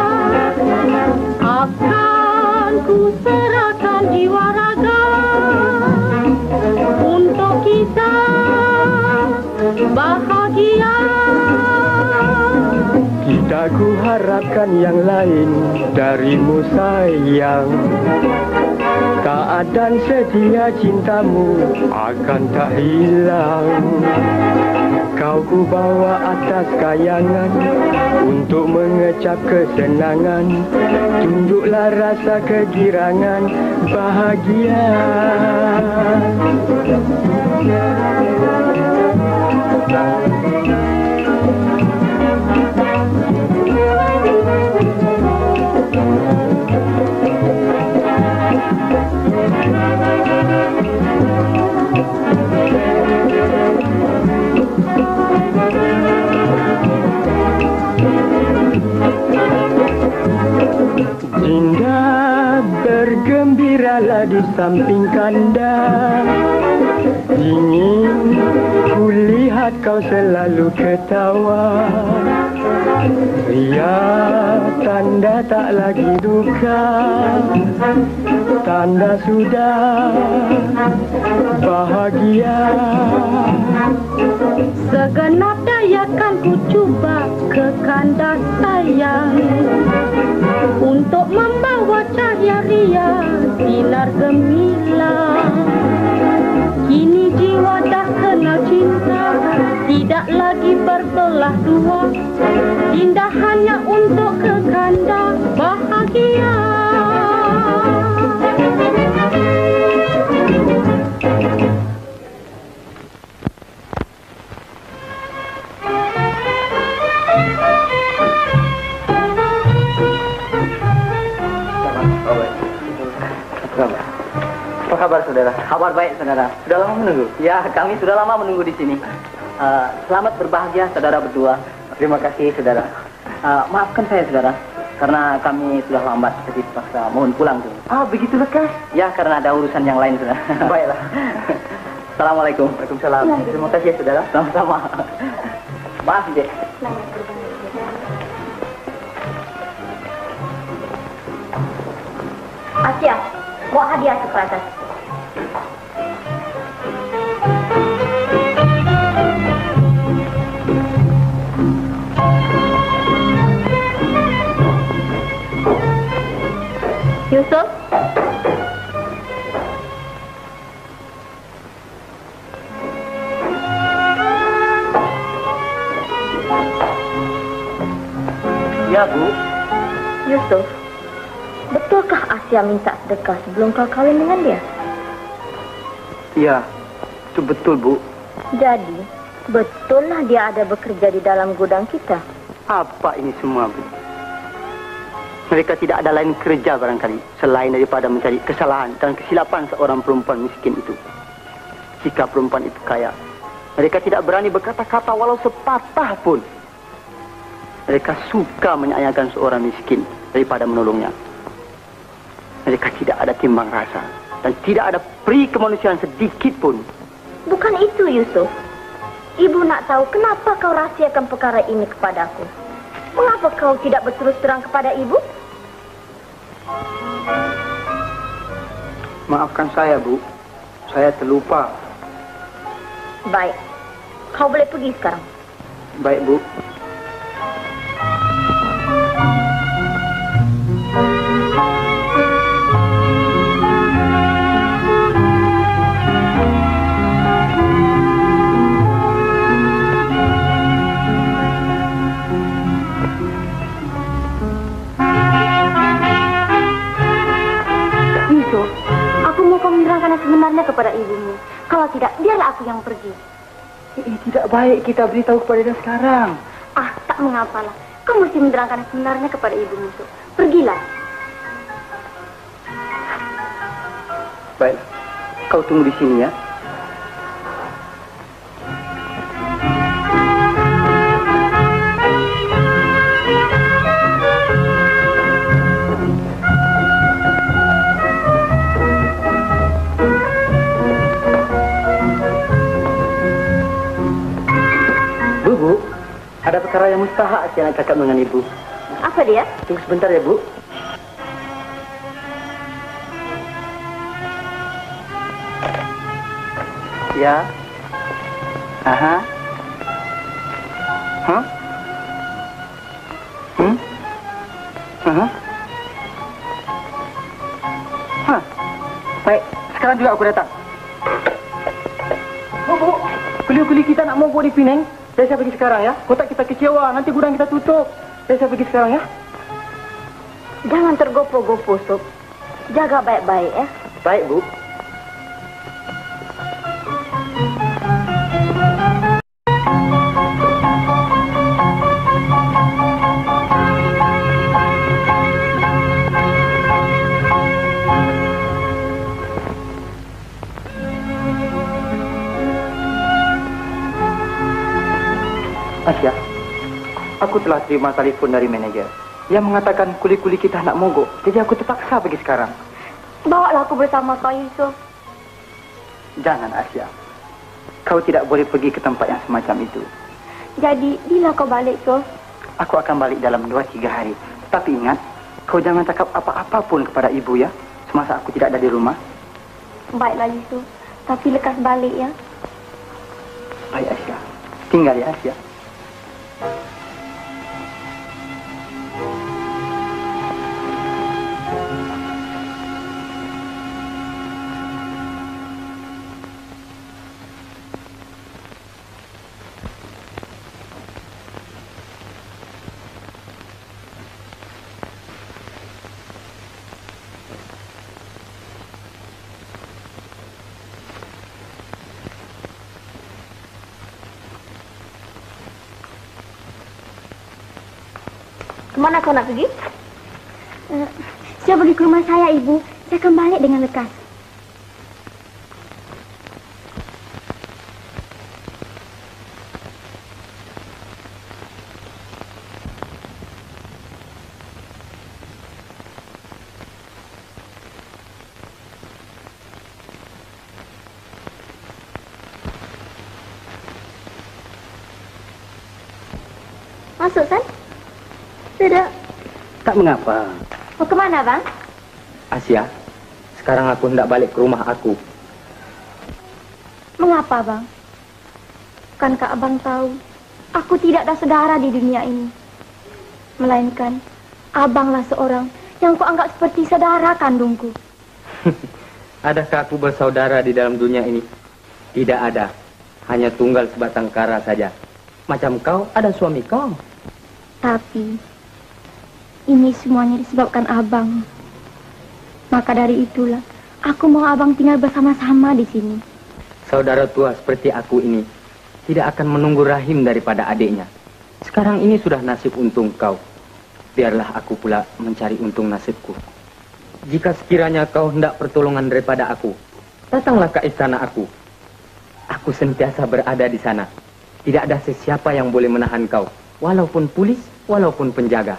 [SPEAKER 6] Akan ku serahkan jiwa raga untuk kita bahagia.
[SPEAKER 7] Kita ku harapkan yang lain darimu sayang. Taat dan setia cintamu akan tak hilang. Kau ku bawa atas kayangan untuk mengecap kesenangan. Tunjuklah rasa kegirangan bahagia. Indah bergembiralah di samping kanda. Ingin kulihat kau selalu ketawa. Ria tanda tak lagi duka, tanda sudah bahagia.
[SPEAKER 6] Segenap daya kan ku cuba ke kanda sayang, untuk membawa cahaya ria sinar gemilang. Kini jiwa dah kenal cinta, tidak lagi berbelah dua. Indah hanya untuk ke kanda bahagia.
[SPEAKER 1] Apa kabar saudara? Kabar baik saudara. Sudah lama menunggu? Ya, kami sudah lama menunggu di sini. Uh, selamat berbahagia saudara berdua. Terima kasih saudara. Uh, maafkan saya saudara, karena kami sudah lambat, jadi terpaksa mohon pulang dulu. Ah, begitu lekas? Ya, karena ada urusan yang lain saudara. Baiklah. Assalamualaikum. Waalaikumsalam. Terima kasih ya saudara. Sama-sama. Maaf deh.
[SPEAKER 2] Selamat berbahagia. Asia, bawa hadiah ke atas. Yusuf?
[SPEAKER 1] Ya, Bu.
[SPEAKER 2] Yusuf, betulkah Asia minta sedekah sebelum kau kawin dengan dia?
[SPEAKER 1] Iya, itu betul, Bu.
[SPEAKER 2] Jadi, betullah dia ada bekerja di dalam gudang kita?
[SPEAKER 1] Apa ini semua, Bu? Mereka tidak ada lain kerja barangkali selain daripada mencari kesalahan dan kesilapan seorang perempuan miskin itu. Jika perempuan itu kaya, mereka tidak berani berkata-kata walau sepatah pun. Mereka suka menyayangkan seorang miskin daripada menolongnya. Mereka tidak ada timbang rasa dan tidak ada peri kemanusiaan sedikit pun.
[SPEAKER 2] Bukan itu, Yusuf. Ibu nak tahu kenapa kau rahasiakan perkara ini kepadaku. Mengapa kau tidak berterus terang kepada ibu?
[SPEAKER 1] Maafkan saya, Bu. Saya terlupa.
[SPEAKER 2] Baik. Kau boleh pergi sekarang.
[SPEAKER 1] Baik, Bu.
[SPEAKER 2] Sebenarnya kepada ibumu. Kalau tidak, biarlah aku yang pergi.
[SPEAKER 1] Eh, tidak baik kita beritahu kepada dia sekarang.
[SPEAKER 2] Ah, tak mengapalah. Kau mesti menerangkan sebenarnya kepada ibumu. Pergilah.
[SPEAKER 1] Baik, kau tunggu di sini ya. Bu, ada perkara yang mustahak yang nak cakap dengan ibu.
[SPEAKER 2] Apa dia?
[SPEAKER 1] Tunggu sebentar ya, Bu. Ya. Aha. Hah? Hmm? Aha. Hah. Baik, sekarang juga aku datang. Bu, Bu, kuli-kuli kita nak mogok di Penang. Saya, saya pergi sekarang ya. Kotak kita kecewa, nanti gudang kita tutup. Saya, saya pergi sekarang ya.
[SPEAKER 2] Jangan tergopoh-gopoh, Sob. Jaga baik-baik ya.
[SPEAKER 1] Baik, Bu. Asia, aku telah terima telepon dari manajer. Yang mengatakan kuli-kuli kita nak mogok. Jadi aku terpaksa pergi sekarang.
[SPEAKER 2] Bawalah aku bersama kau, Yusuf.
[SPEAKER 1] Jangan, Asia. Kau tidak boleh pergi ke tempat yang semacam itu.
[SPEAKER 2] Jadi, bila kau balik, Yusuf?
[SPEAKER 1] Aku akan balik dalam dua tiga hari. Tapi ingat, kau jangan cakap apa-apa pun kepada ibu ya. Semasa aku tidak ada di rumah.
[SPEAKER 2] Baiklah, Yusuf. Tapi lekas balik ya.
[SPEAKER 1] Baik, Asia. Tinggal ya, Asia.
[SPEAKER 2] Kemana kau nak pergi? Uh, saya pergi ke rumah saya, Ibu. Saya akan balik dengan lekas. Masuk, San? Tidak.
[SPEAKER 5] Tak mengapa.
[SPEAKER 2] Mau kemana, Bang?
[SPEAKER 8] Asia, sekarang aku hendak balik ke rumah aku.
[SPEAKER 2] Mengapa, Bang? Bukankah Abang tahu, aku tidak ada saudara di dunia ini. Melainkan, Abanglah seorang yang kuanggap seperti saudara kandungku.
[SPEAKER 8] Adakah aku bersaudara di dalam dunia ini? Tidak ada. Hanya tunggal sebatang kara saja. Macam kau, ada suami kau.
[SPEAKER 2] Tapi ini semuanya disebabkan Abang. Maka dari itulah aku mau Abang tinggal bersama-sama di sini.
[SPEAKER 8] Saudara tua seperti aku ini tidak akan menunggu rahim daripada adiknya. Sekarang ini sudah nasib untung kau. Biarlah aku pula mencari untung nasibku. Jika sekiranya kau hendak pertolongan daripada aku, datanglah ke istana aku. Aku sentiasa berada di sana. Tidak ada sesiapa yang boleh menahan kau, walaupun polis, walaupun penjaga.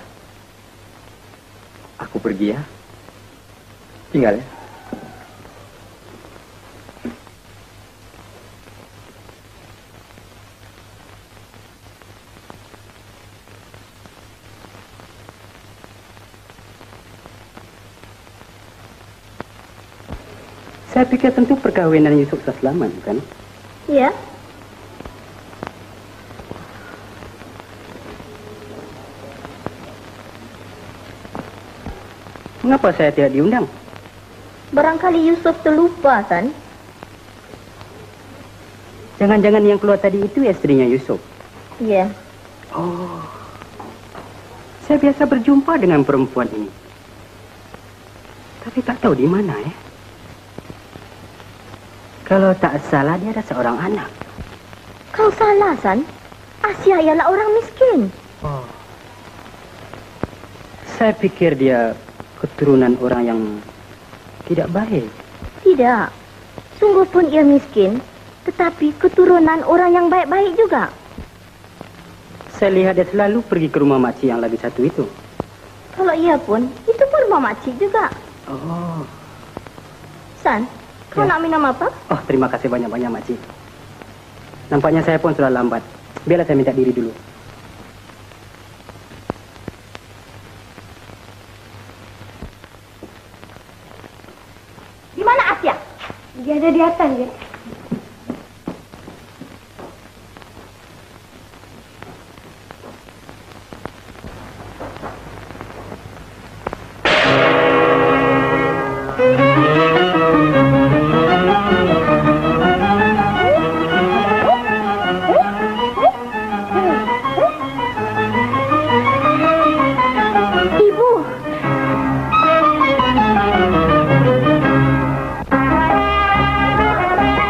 [SPEAKER 8] Aku pergi ya. Tinggal ya.
[SPEAKER 5] Saya pikir tentu perkawinan Yusuf sudah selamat, bukan?
[SPEAKER 2] Iya.
[SPEAKER 5] Mengapa saya tidak diundang?
[SPEAKER 2] Barangkali Yusuf terlupa, San.
[SPEAKER 5] Jangan-jangan yang keluar tadi itu istrinya Yusuf.
[SPEAKER 2] Iya.
[SPEAKER 5] Oh. Saya biasa berjumpa dengan perempuan ini. Tapi tak tahu di mana ya. Kalau tak salah dia ada seorang anak.
[SPEAKER 2] Kau salah, San. Asia ialah orang miskin.
[SPEAKER 5] Oh. Saya pikir dia keturunan orang yang tidak baik.
[SPEAKER 2] Tidak. Sungguh pun ia miskin, tetapi keturunan orang yang baik-baik juga.
[SPEAKER 5] Saya lihat dia selalu pergi ke rumah makcik yang lagi satu itu.
[SPEAKER 2] Kalau ia pun, itu pun rumah makcik juga.
[SPEAKER 5] Oh.
[SPEAKER 2] San, kau
[SPEAKER 5] Ya.
[SPEAKER 2] nak minum apa?
[SPEAKER 5] Oh, terima kasih banyak-banyak makcik. Nampaknya saya pun sudah lambat. Biarlah saya minta diri dulu.
[SPEAKER 2] Di mana Asia? Dia ada di atas, ya. Ibu.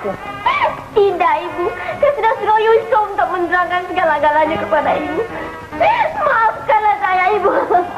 [SPEAKER 2] aku. Tidak, Ibu. Saya sudah suruh Yusuf untuk menerangkan segala-galanya kepada Ibu. Maafkanlah saya, Ibu.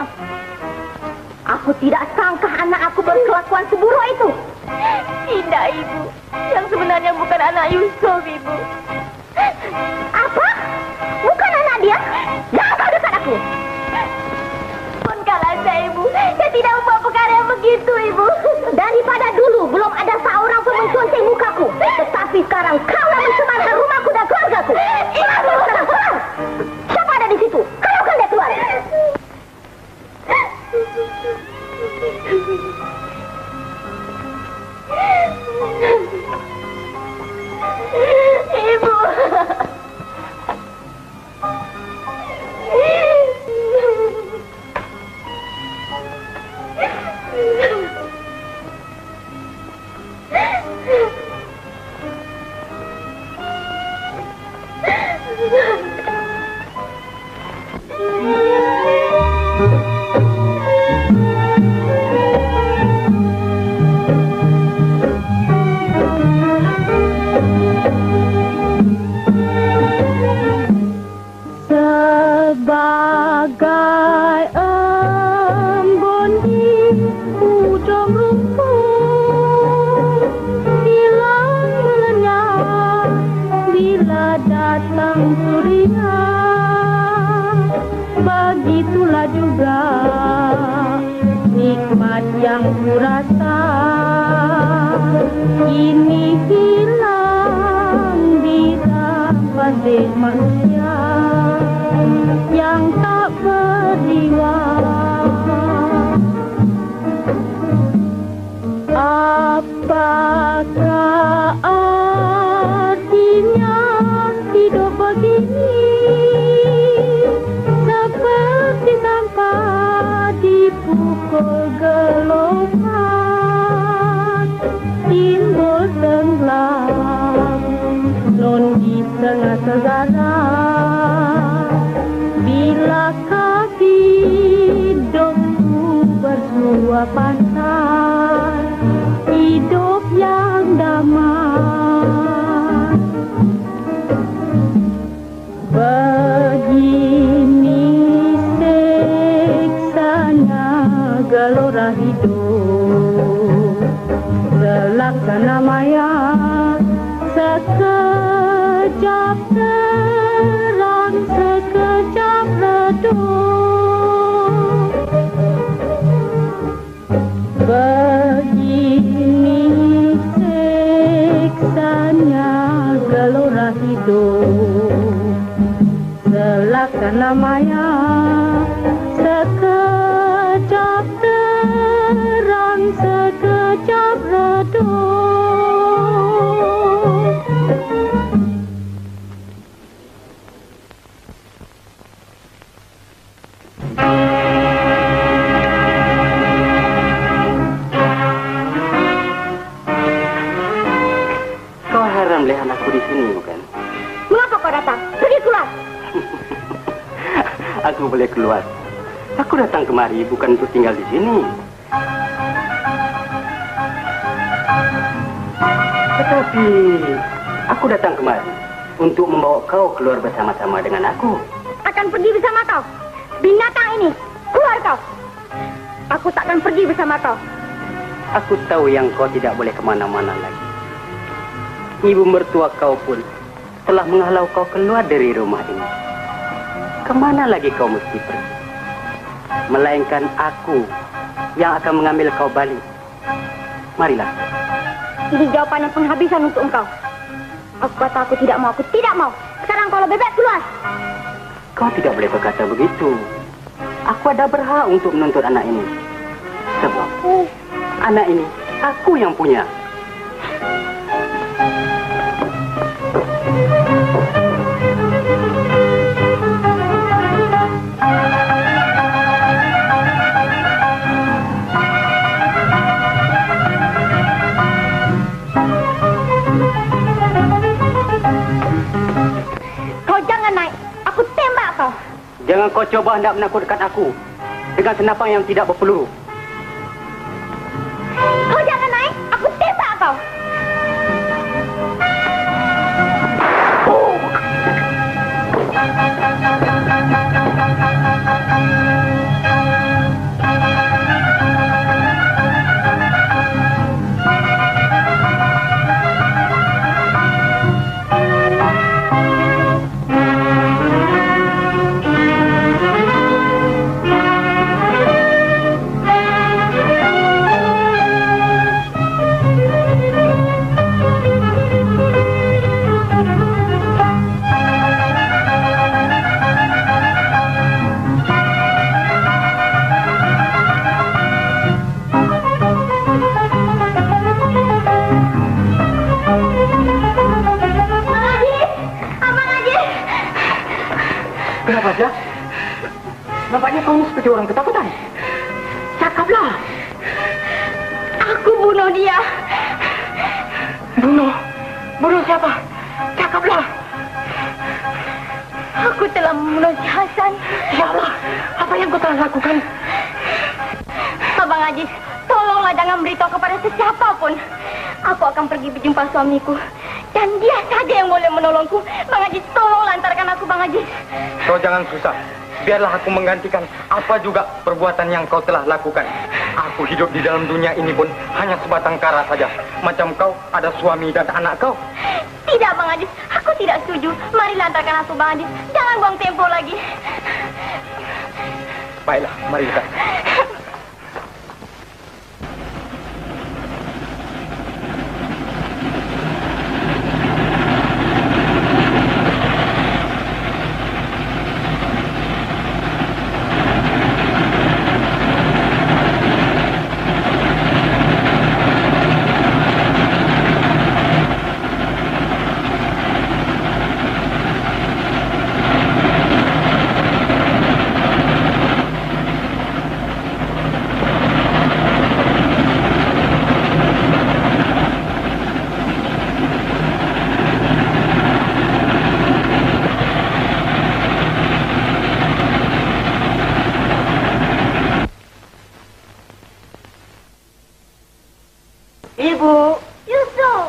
[SPEAKER 2] Aku tidak sangka anak aku berkelakuan seburuk itu. Tidak, Ibu. Yang sebenarnya bukan anak Yusuf, Ibu. Apa? Bukan anak dia? Jangan kau dekat aku. Punkalah saya, Ibu. Saya tidak membuat perkara yang begitu, Ibu. Daripada dulu belum ada seorang pun menconteng mukaku. Tetapi sekarang kau yang mencemarkan rumahku dan keluargaku. Keluar, keluar, keluar. Siapa ada di situ? Kalaukan dia keluar. Ibu.
[SPEAKER 9] Sebagai embun di ujung rumput, hilang melenyap bila datang surya. Begitulah juga nikmat yang kurasa ini hilang di dapat manusia yang tak berjiwa. Apakah artinya hidup begini, seperti tanpa dipukul gelombang, timbul tenggelam nun di tengah segara. Bilakah hidupku bersua pantai, hidup yang damai. Begini seksanya gelora hidup, relaksana maya sekejap terang, sekejap redup. Begini seksanya gelora hidup, selaksana maya sekejap terang, sekejap redup.
[SPEAKER 5] Melihat aku di sini, bukan?
[SPEAKER 2] Mengapa kau datang? Pergi keluar.
[SPEAKER 5] Aku boleh keluar. Aku datang kemari bukan untuk tinggal di sini. Tetapi aku datang kemari untuk membawa kau keluar bersama-sama dengan aku.
[SPEAKER 2] Akan pergi bersama kau? Binatang ini, keluar kau. Aku takkan pergi bersama kau.
[SPEAKER 5] Aku tahu yang kau tidak boleh kemana-mana lagi. Ibu mertua kau pun telah menghalau kau keluar dari rumah ini. Kemana lagi kau mesti pergi? Melainkan aku yang akan mengambil kau balik. Marilah.
[SPEAKER 2] Ini jawapan yang penghabisan untuk engkau. Aku kata aku tidak mau, aku tidak mau. Sekarang kau lebih baik keluar.
[SPEAKER 5] Kau tidak boleh berkata begitu. Aku ada berhak untuk menuntut anak ini. Sebab uh. anak ini aku yang punya. Jangan kau coba hendak menakutkan aku dengan senapang yang tidak berpeluru.
[SPEAKER 2] Kau jangan naik, aku tembak kau.
[SPEAKER 8] Asya, nampaknya kau ini seperti orang ketakutan. Cakaplah.
[SPEAKER 2] Aku bunuh dia.
[SPEAKER 8] Bunuh? Bunuh siapa? Cakaplah.
[SPEAKER 2] Aku telah membunuh si Hasan.
[SPEAKER 8] Ya Allah, apa yang kau telah lakukan?
[SPEAKER 2] Abang Aziz, tolonglah jangan beritahu kepada sesiapapun. Aku akan pergi berjumpa suamiku. Dan dia saja yang boleh menolongku. Bang Aziz, tolonglah antarkan aku, Bang Aziz.
[SPEAKER 8] Kau jangan susah. Biarlah aku menggantikan apa juga perbuatan yang kau telah lakukan. Aku hidup di dalam dunia ini pun hanya sebatang kara saja. Macam kau ada suami dan anak kau.
[SPEAKER 2] Tidak, Bang Aziz. Aku tidak setuju. Marilah antarkan aku, Bang Aziz. Jangan buang tempo lagi.
[SPEAKER 8] Baiklah, mari kita.
[SPEAKER 2] Ibu. Yusuf.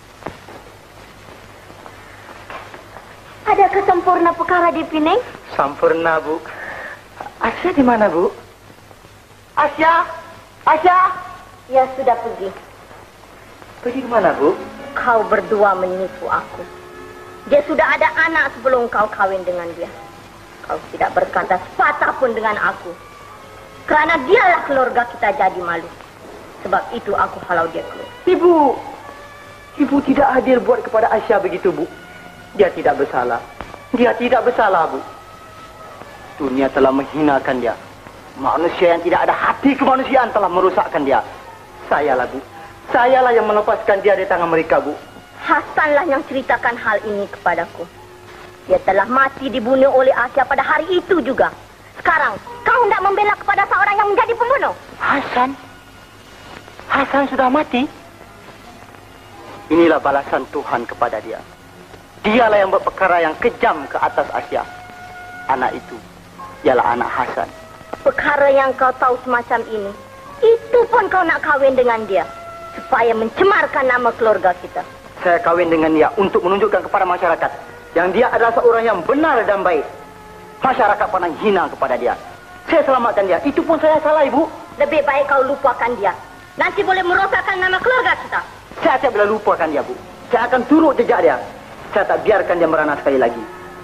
[SPEAKER 2] Adakah sempurna perkara di Pinang?
[SPEAKER 3] Sempurna, Bu. Asya di mana, Bu? Asya? Asya?
[SPEAKER 2] Ya sudah pergi.
[SPEAKER 3] Pergi ke mana, Bu?
[SPEAKER 2] Kau berdua menipu aku. Dia sudah ada anak sebelum kau kawin dengan dia. Kau tidak berkata sepatah pun dengan aku. Kerana dialah keluarga kita jadi malu. Sebab itu aku halau dia keluar.
[SPEAKER 3] Ibu, Ibu tidak adil buat kepada Asya begitu, Bu. Dia tidak bersalah. Dia tidak bersalah, Bu. Dunia telah menghinakan dia. Manusia yang tidak ada hati kemanusiaan telah merusakkan dia. Sayalah, Bu. Sayalah yang melepaskan dia dari tangan mereka, Bu.
[SPEAKER 2] Hasanlah yang ceritakan hal ini kepadaku. Dia telah mati dibunuh oleh Asya pada hari itu juga. Sekarang, kau hendak membela kepada seorang yang menjadi pembunuh.
[SPEAKER 3] Hasan? Hasan sudah mati? Inilah balasan Tuhan kepada dia. Dialah yang berperkara yang kejam ke atas Asya. Anak itu ialah anak Hasan.
[SPEAKER 2] Perkara yang kau tahu semacam ini, itu pun kau nak kawin dengan dia. Supaya mencemarkan nama keluarga kita.
[SPEAKER 3] Saya kawin dengan dia untuk menunjukkan kepada masyarakat yang dia adalah seorang yang benar dan baik. Masyarakat pernah hina kepada dia. Saya selamatkan dia. Itu pun saya salah, Ibu.
[SPEAKER 2] Lebih baik kau lupakan dia. Nanti boleh merosakkan nama keluarga kita.
[SPEAKER 3] Saya tidak boleh lupakan dia, Bu. Saya akan turut jejak dia. Saya tak biarkan dia merana sekali lagi.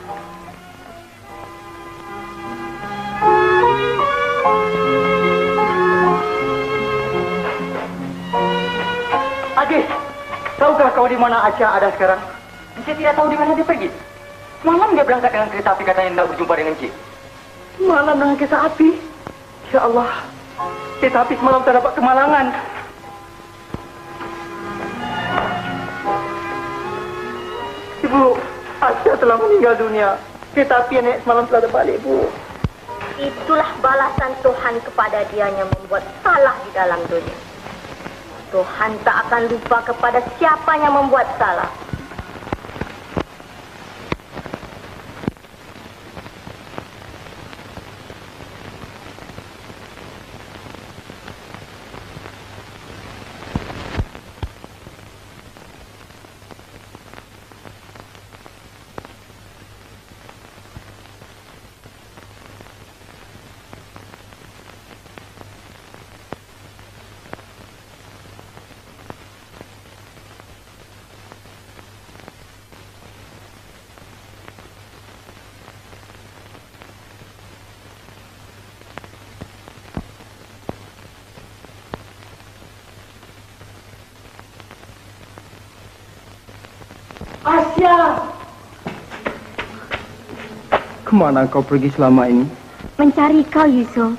[SPEAKER 3] Adis, tahukah kau di mana Asya ada sekarang?
[SPEAKER 8] Saya tidak tahu di mana dia pergi. Semalam dia berangkat dengan kereta api katanya hendak berjumpa dengan Cik.
[SPEAKER 3] Malam dengan kereta api? Ya Allah, kereta api semalam terdapat kemalangan. Ibu, Asya telah meninggal dunia. Kereta api yang naik semalam telah terbalik, Bu.
[SPEAKER 2] Itulah balasan Tuhan kepada dia yang membuat salah di dalam dunia. Tuhan tak akan lupa kepada siapa yang membuat salah.
[SPEAKER 3] Asya! Kemana kau pergi selama ini?
[SPEAKER 2] Mencari kau, Yusuf.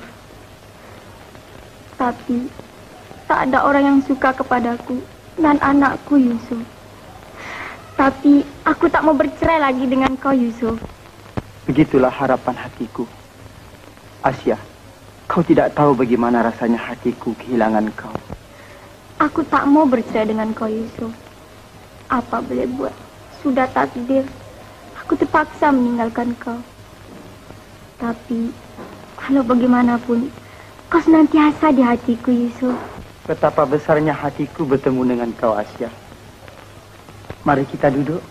[SPEAKER 2] Tapi tak ada orang yang suka kepadaku dan anakku, Yusuf. Tapi aku tak mau bercerai lagi dengan kau, Yusuf.
[SPEAKER 1] Begitulah harapan hatiku. Asya, kau tidak tahu bagaimana rasanya hatiku kehilangan kau.
[SPEAKER 2] Aku tak mau bercerai dengan kau, Yusuf. Apa boleh buat? Sudah takdir. Aku terpaksa meninggalkan kau. Tapi, kalau bagaimanapun, kau senantiasa di hatiku, Yusuf.
[SPEAKER 1] Betapa besarnya hatiku bertemu dengan kau, Asya. Mari kita duduk.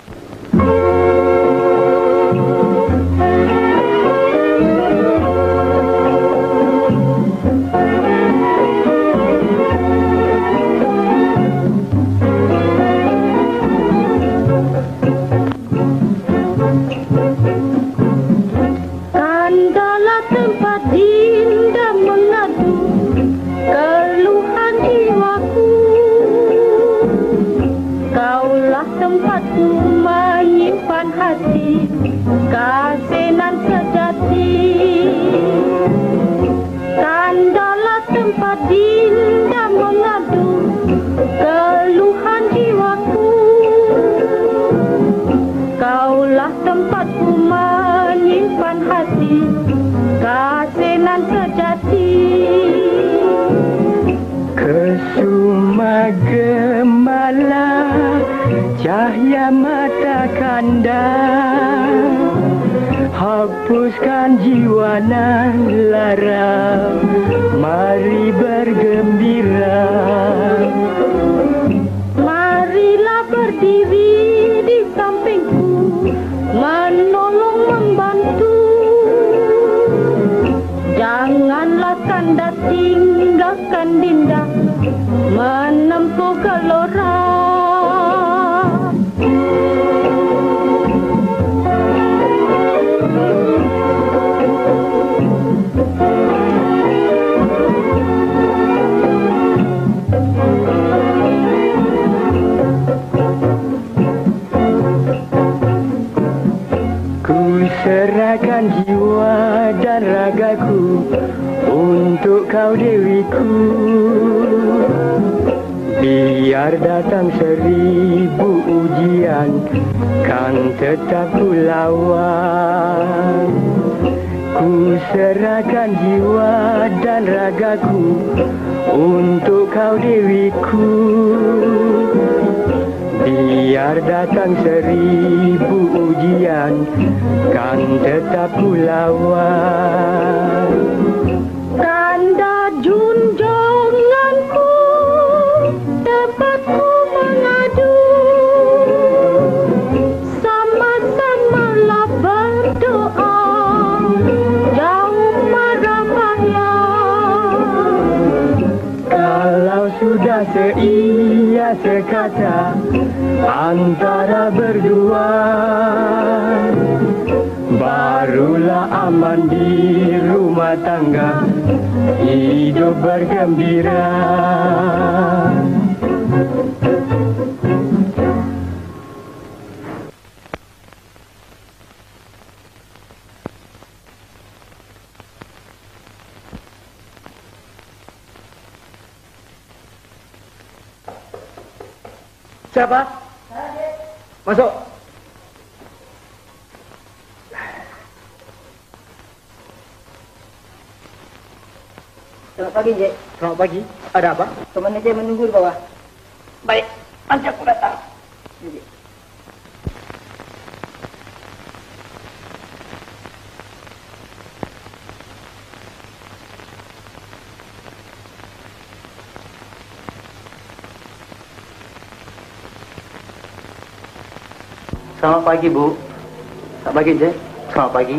[SPEAKER 1] Kesuma gemala cahaya mata kanda, hapuskan jiwa nan lara, mari bergembira. Marilah berdiri di sampingku, menolong membantu. Janganlah kanda tinggalkan Dinda menempuh gelora. Ku serahkan jiwa dan ragaku untuk kau dewiku. Biar datang seribu ujian, kan tetap ku lawan. Ku serahkan jiwa dan ragaku untuk kau dewiku. Biar datang seribu ujian, kan tetap ku lawan. Kanda junjunganku, tempatku mengadu, sama-samalah berdoa, jauh marah bahaya. Kalau sudah seia sekata antara berdua, barulah aman di rumah tangga, hidup bergembira. Siapa? Masuk.
[SPEAKER 6] Selamat pagi, Jek.
[SPEAKER 1] Selamat pagi. Ada apa?
[SPEAKER 6] Teman aja menunggu di bawah.
[SPEAKER 1] Baik, nanti aku datang.
[SPEAKER 6] Jek.
[SPEAKER 1] Selamat pagi, Bu. Selamat pagi, Jek. Selamat pagi.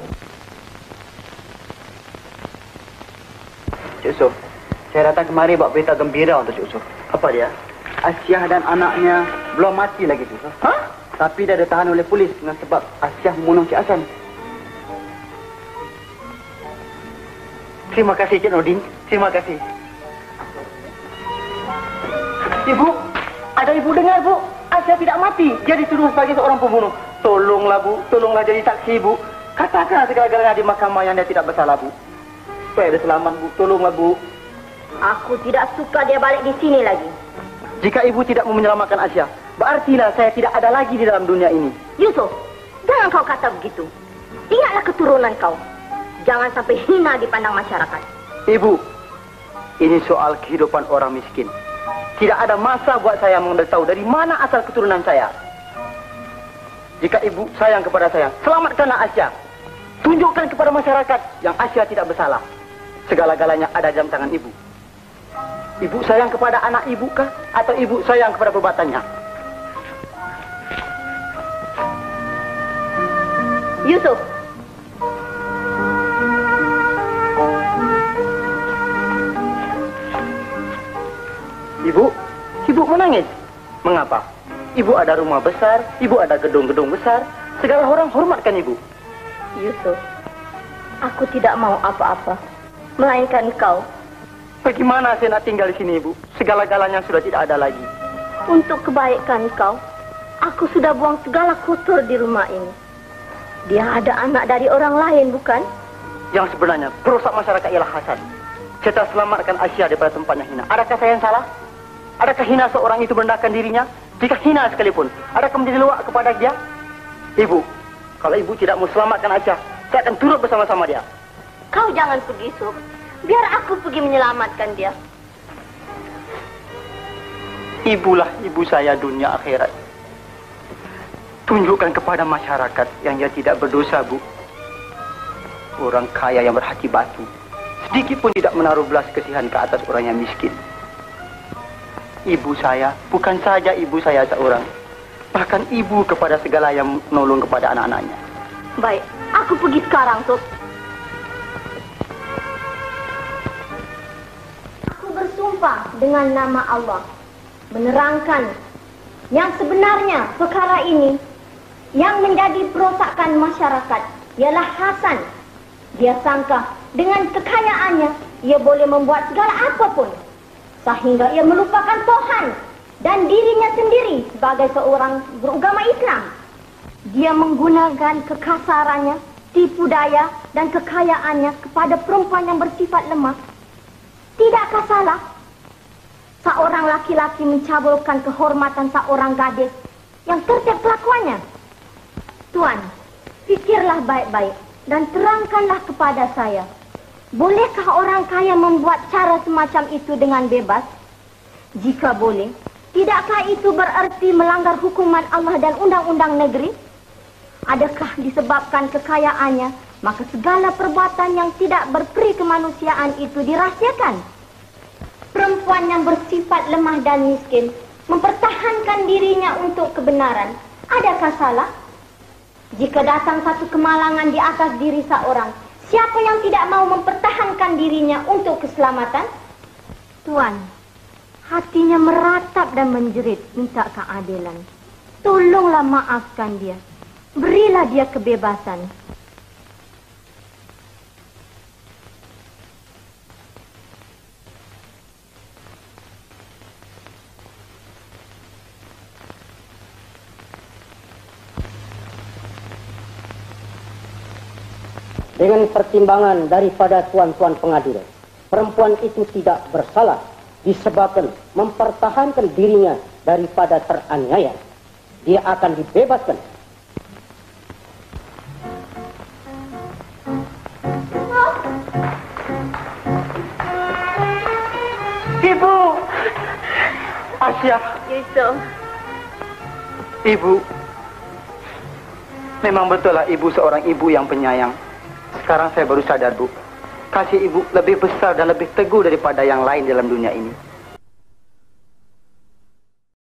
[SPEAKER 1] Yusuf, saya datang kemari bawa berita gembira untuk Yusuf. Apa dia? Asyah dan anaknya belum mati lagi, Yusuf. Hah? Tapi dia ditahan oleh polis dengan sebab Asyah membunuh Cik Hasan. Terima kasih, Cik Nordin. Terima kasih. Ibu, ada ibu dengar, Bu? Asyah tidak mati. Dia dituduh sebagai seorang pembunuh. Tolonglah, Bu. Tolonglah jadi saksi, Bu. Katakan segala-galanya di mahkamah yang dia tidak bersalah, Bu. Supaya dia selamat, Bu. Tolonglah, Bu.
[SPEAKER 2] Aku tidak suka dia balik di sini lagi.
[SPEAKER 1] Jika ibu tidak mau menyelamatkan Asyah, berartilah saya tidak ada lagi di dalam dunia ini.
[SPEAKER 2] Yusuf, jangan kau kata begitu. Ingatlah keturunan kau. Jangan sampai hina dipandang masyarakat.
[SPEAKER 1] Ibu, ini soal kehidupan orang miskin. Tidak ada masa buat saya mengambil tahu dari mana asal keturunan saya. Jika ibu sayang kepada saya, selamatkanlah Asya. Tunjukkan kepada masyarakat yang Asya tidak bersalah. Segala-galanya ada dalam tangan ibu. Ibu sayang kepada anak ibu kah? Atau ibu sayang kepada perbuatannya?
[SPEAKER 2] Yusuf.
[SPEAKER 1] Ibu, ibu menangis. Mengapa? Ibu ada rumah besar, ibu ada gedung-gedung besar. Segala orang hormatkan ibu.
[SPEAKER 2] Yusuf, aku tidak mau apa-apa, melainkan kau.
[SPEAKER 1] Bagaimana saya nak tinggal di sini, ibu? Segala-galanya sudah tidak ada lagi.
[SPEAKER 2] Untuk kebaikan kau, aku sudah buang segala kotor di rumah ini. Dia ada anak dari orang lain, bukan?
[SPEAKER 1] Yang sebenarnya perusak masyarakat ialah Hasan. Kita selamatkan Asya daripada tempatnya hina. Adakah saya yang salah? Adakah hina seorang itu merendahkan dirinya? Jika hina sekalipun, adakah menjadi luak kepada dia? Ibu, kalau ibu tidak mau selamatkan Asya, saya akan turut bersama-sama dia.
[SPEAKER 2] Kau jangan pergi, Sub. Biar aku pergi menyelamatkan dia.
[SPEAKER 1] Ibulah ibu saya dunia akhirat. Tunjukkan kepada masyarakat yang dia tidak berdosa, Bu. Orang kaya yang berhati batu, sedikit pun tidak menaruh belas kasihan ke atas orang yang miskin. Ibu saya bukan saja ibu saya seorang, bahkan ibu kepada segala yang menolong kepada anak-anaknya.
[SPEAKER 2] Baik, aku pergi sekarang, Sub. Aku bersumpah dengan nama Allah, menerangkan yang sebenarnya perkara ini yang menjadi perosakan masyarakat ialah Hasan. Dia sangka dengan kekayaannya ia boleh membuat segala apapun, sehingga ia melupakan Tuhan dan dirinya sendiri sebagai seorang beragama Islam. Dia menggunakan kekasarannya, tipu daya dan kekayaannya kepada perempuan yang bersifat lemah. Tidakkah salah seorang laki-laki mencaburkan kehormatan seorang gadis yang tertib kelakuannya? Tuan, fikirlah baik-baik dan terangkanlah kepada saya. Bolehkah orang kaya membuat cara semacam itu dengan bebas? Jika boleh, tidakkah itu berarti melanggar hukuman Allah dan undang-undang negeri? Adakah disebabkan kekayaannya, maka segala perbuatan yang tidak berperi kemanusiaan itu dirahsiakan? Perempuan yang bersifat lemah dan miskin mempertahankan dirinya untuk kebenaran, adakah salah? Jika datang satu kemalangan di atas diri seorang, siapa yang tidak mau mempertahankan dirinya untuk keselamatan? Tuan, hatinya meratap dan menjerit minta keadilan. Tolonglah maafkan dia. Berilah dia kebebasan.
[SPEAKER 5] Dengan pertimbangan daripada tuan-tuan pengadil, perempuan itu tidak bersalah disebabkan mempertahankan dirinya daripada teraniaya. Dia akan dibebaskan.
[SPEAKER 1] Ibu! Asya!
[SPEAKER 2] Yusuf.
[SPEAKER 1] Ibu, memang betul lah ibu seorang ibu yang penyayang. Sekarang saya baru sadar, Bu. Kasih ibu lebih besar dan lebih teguh daripada yang lain dalam dunia ini.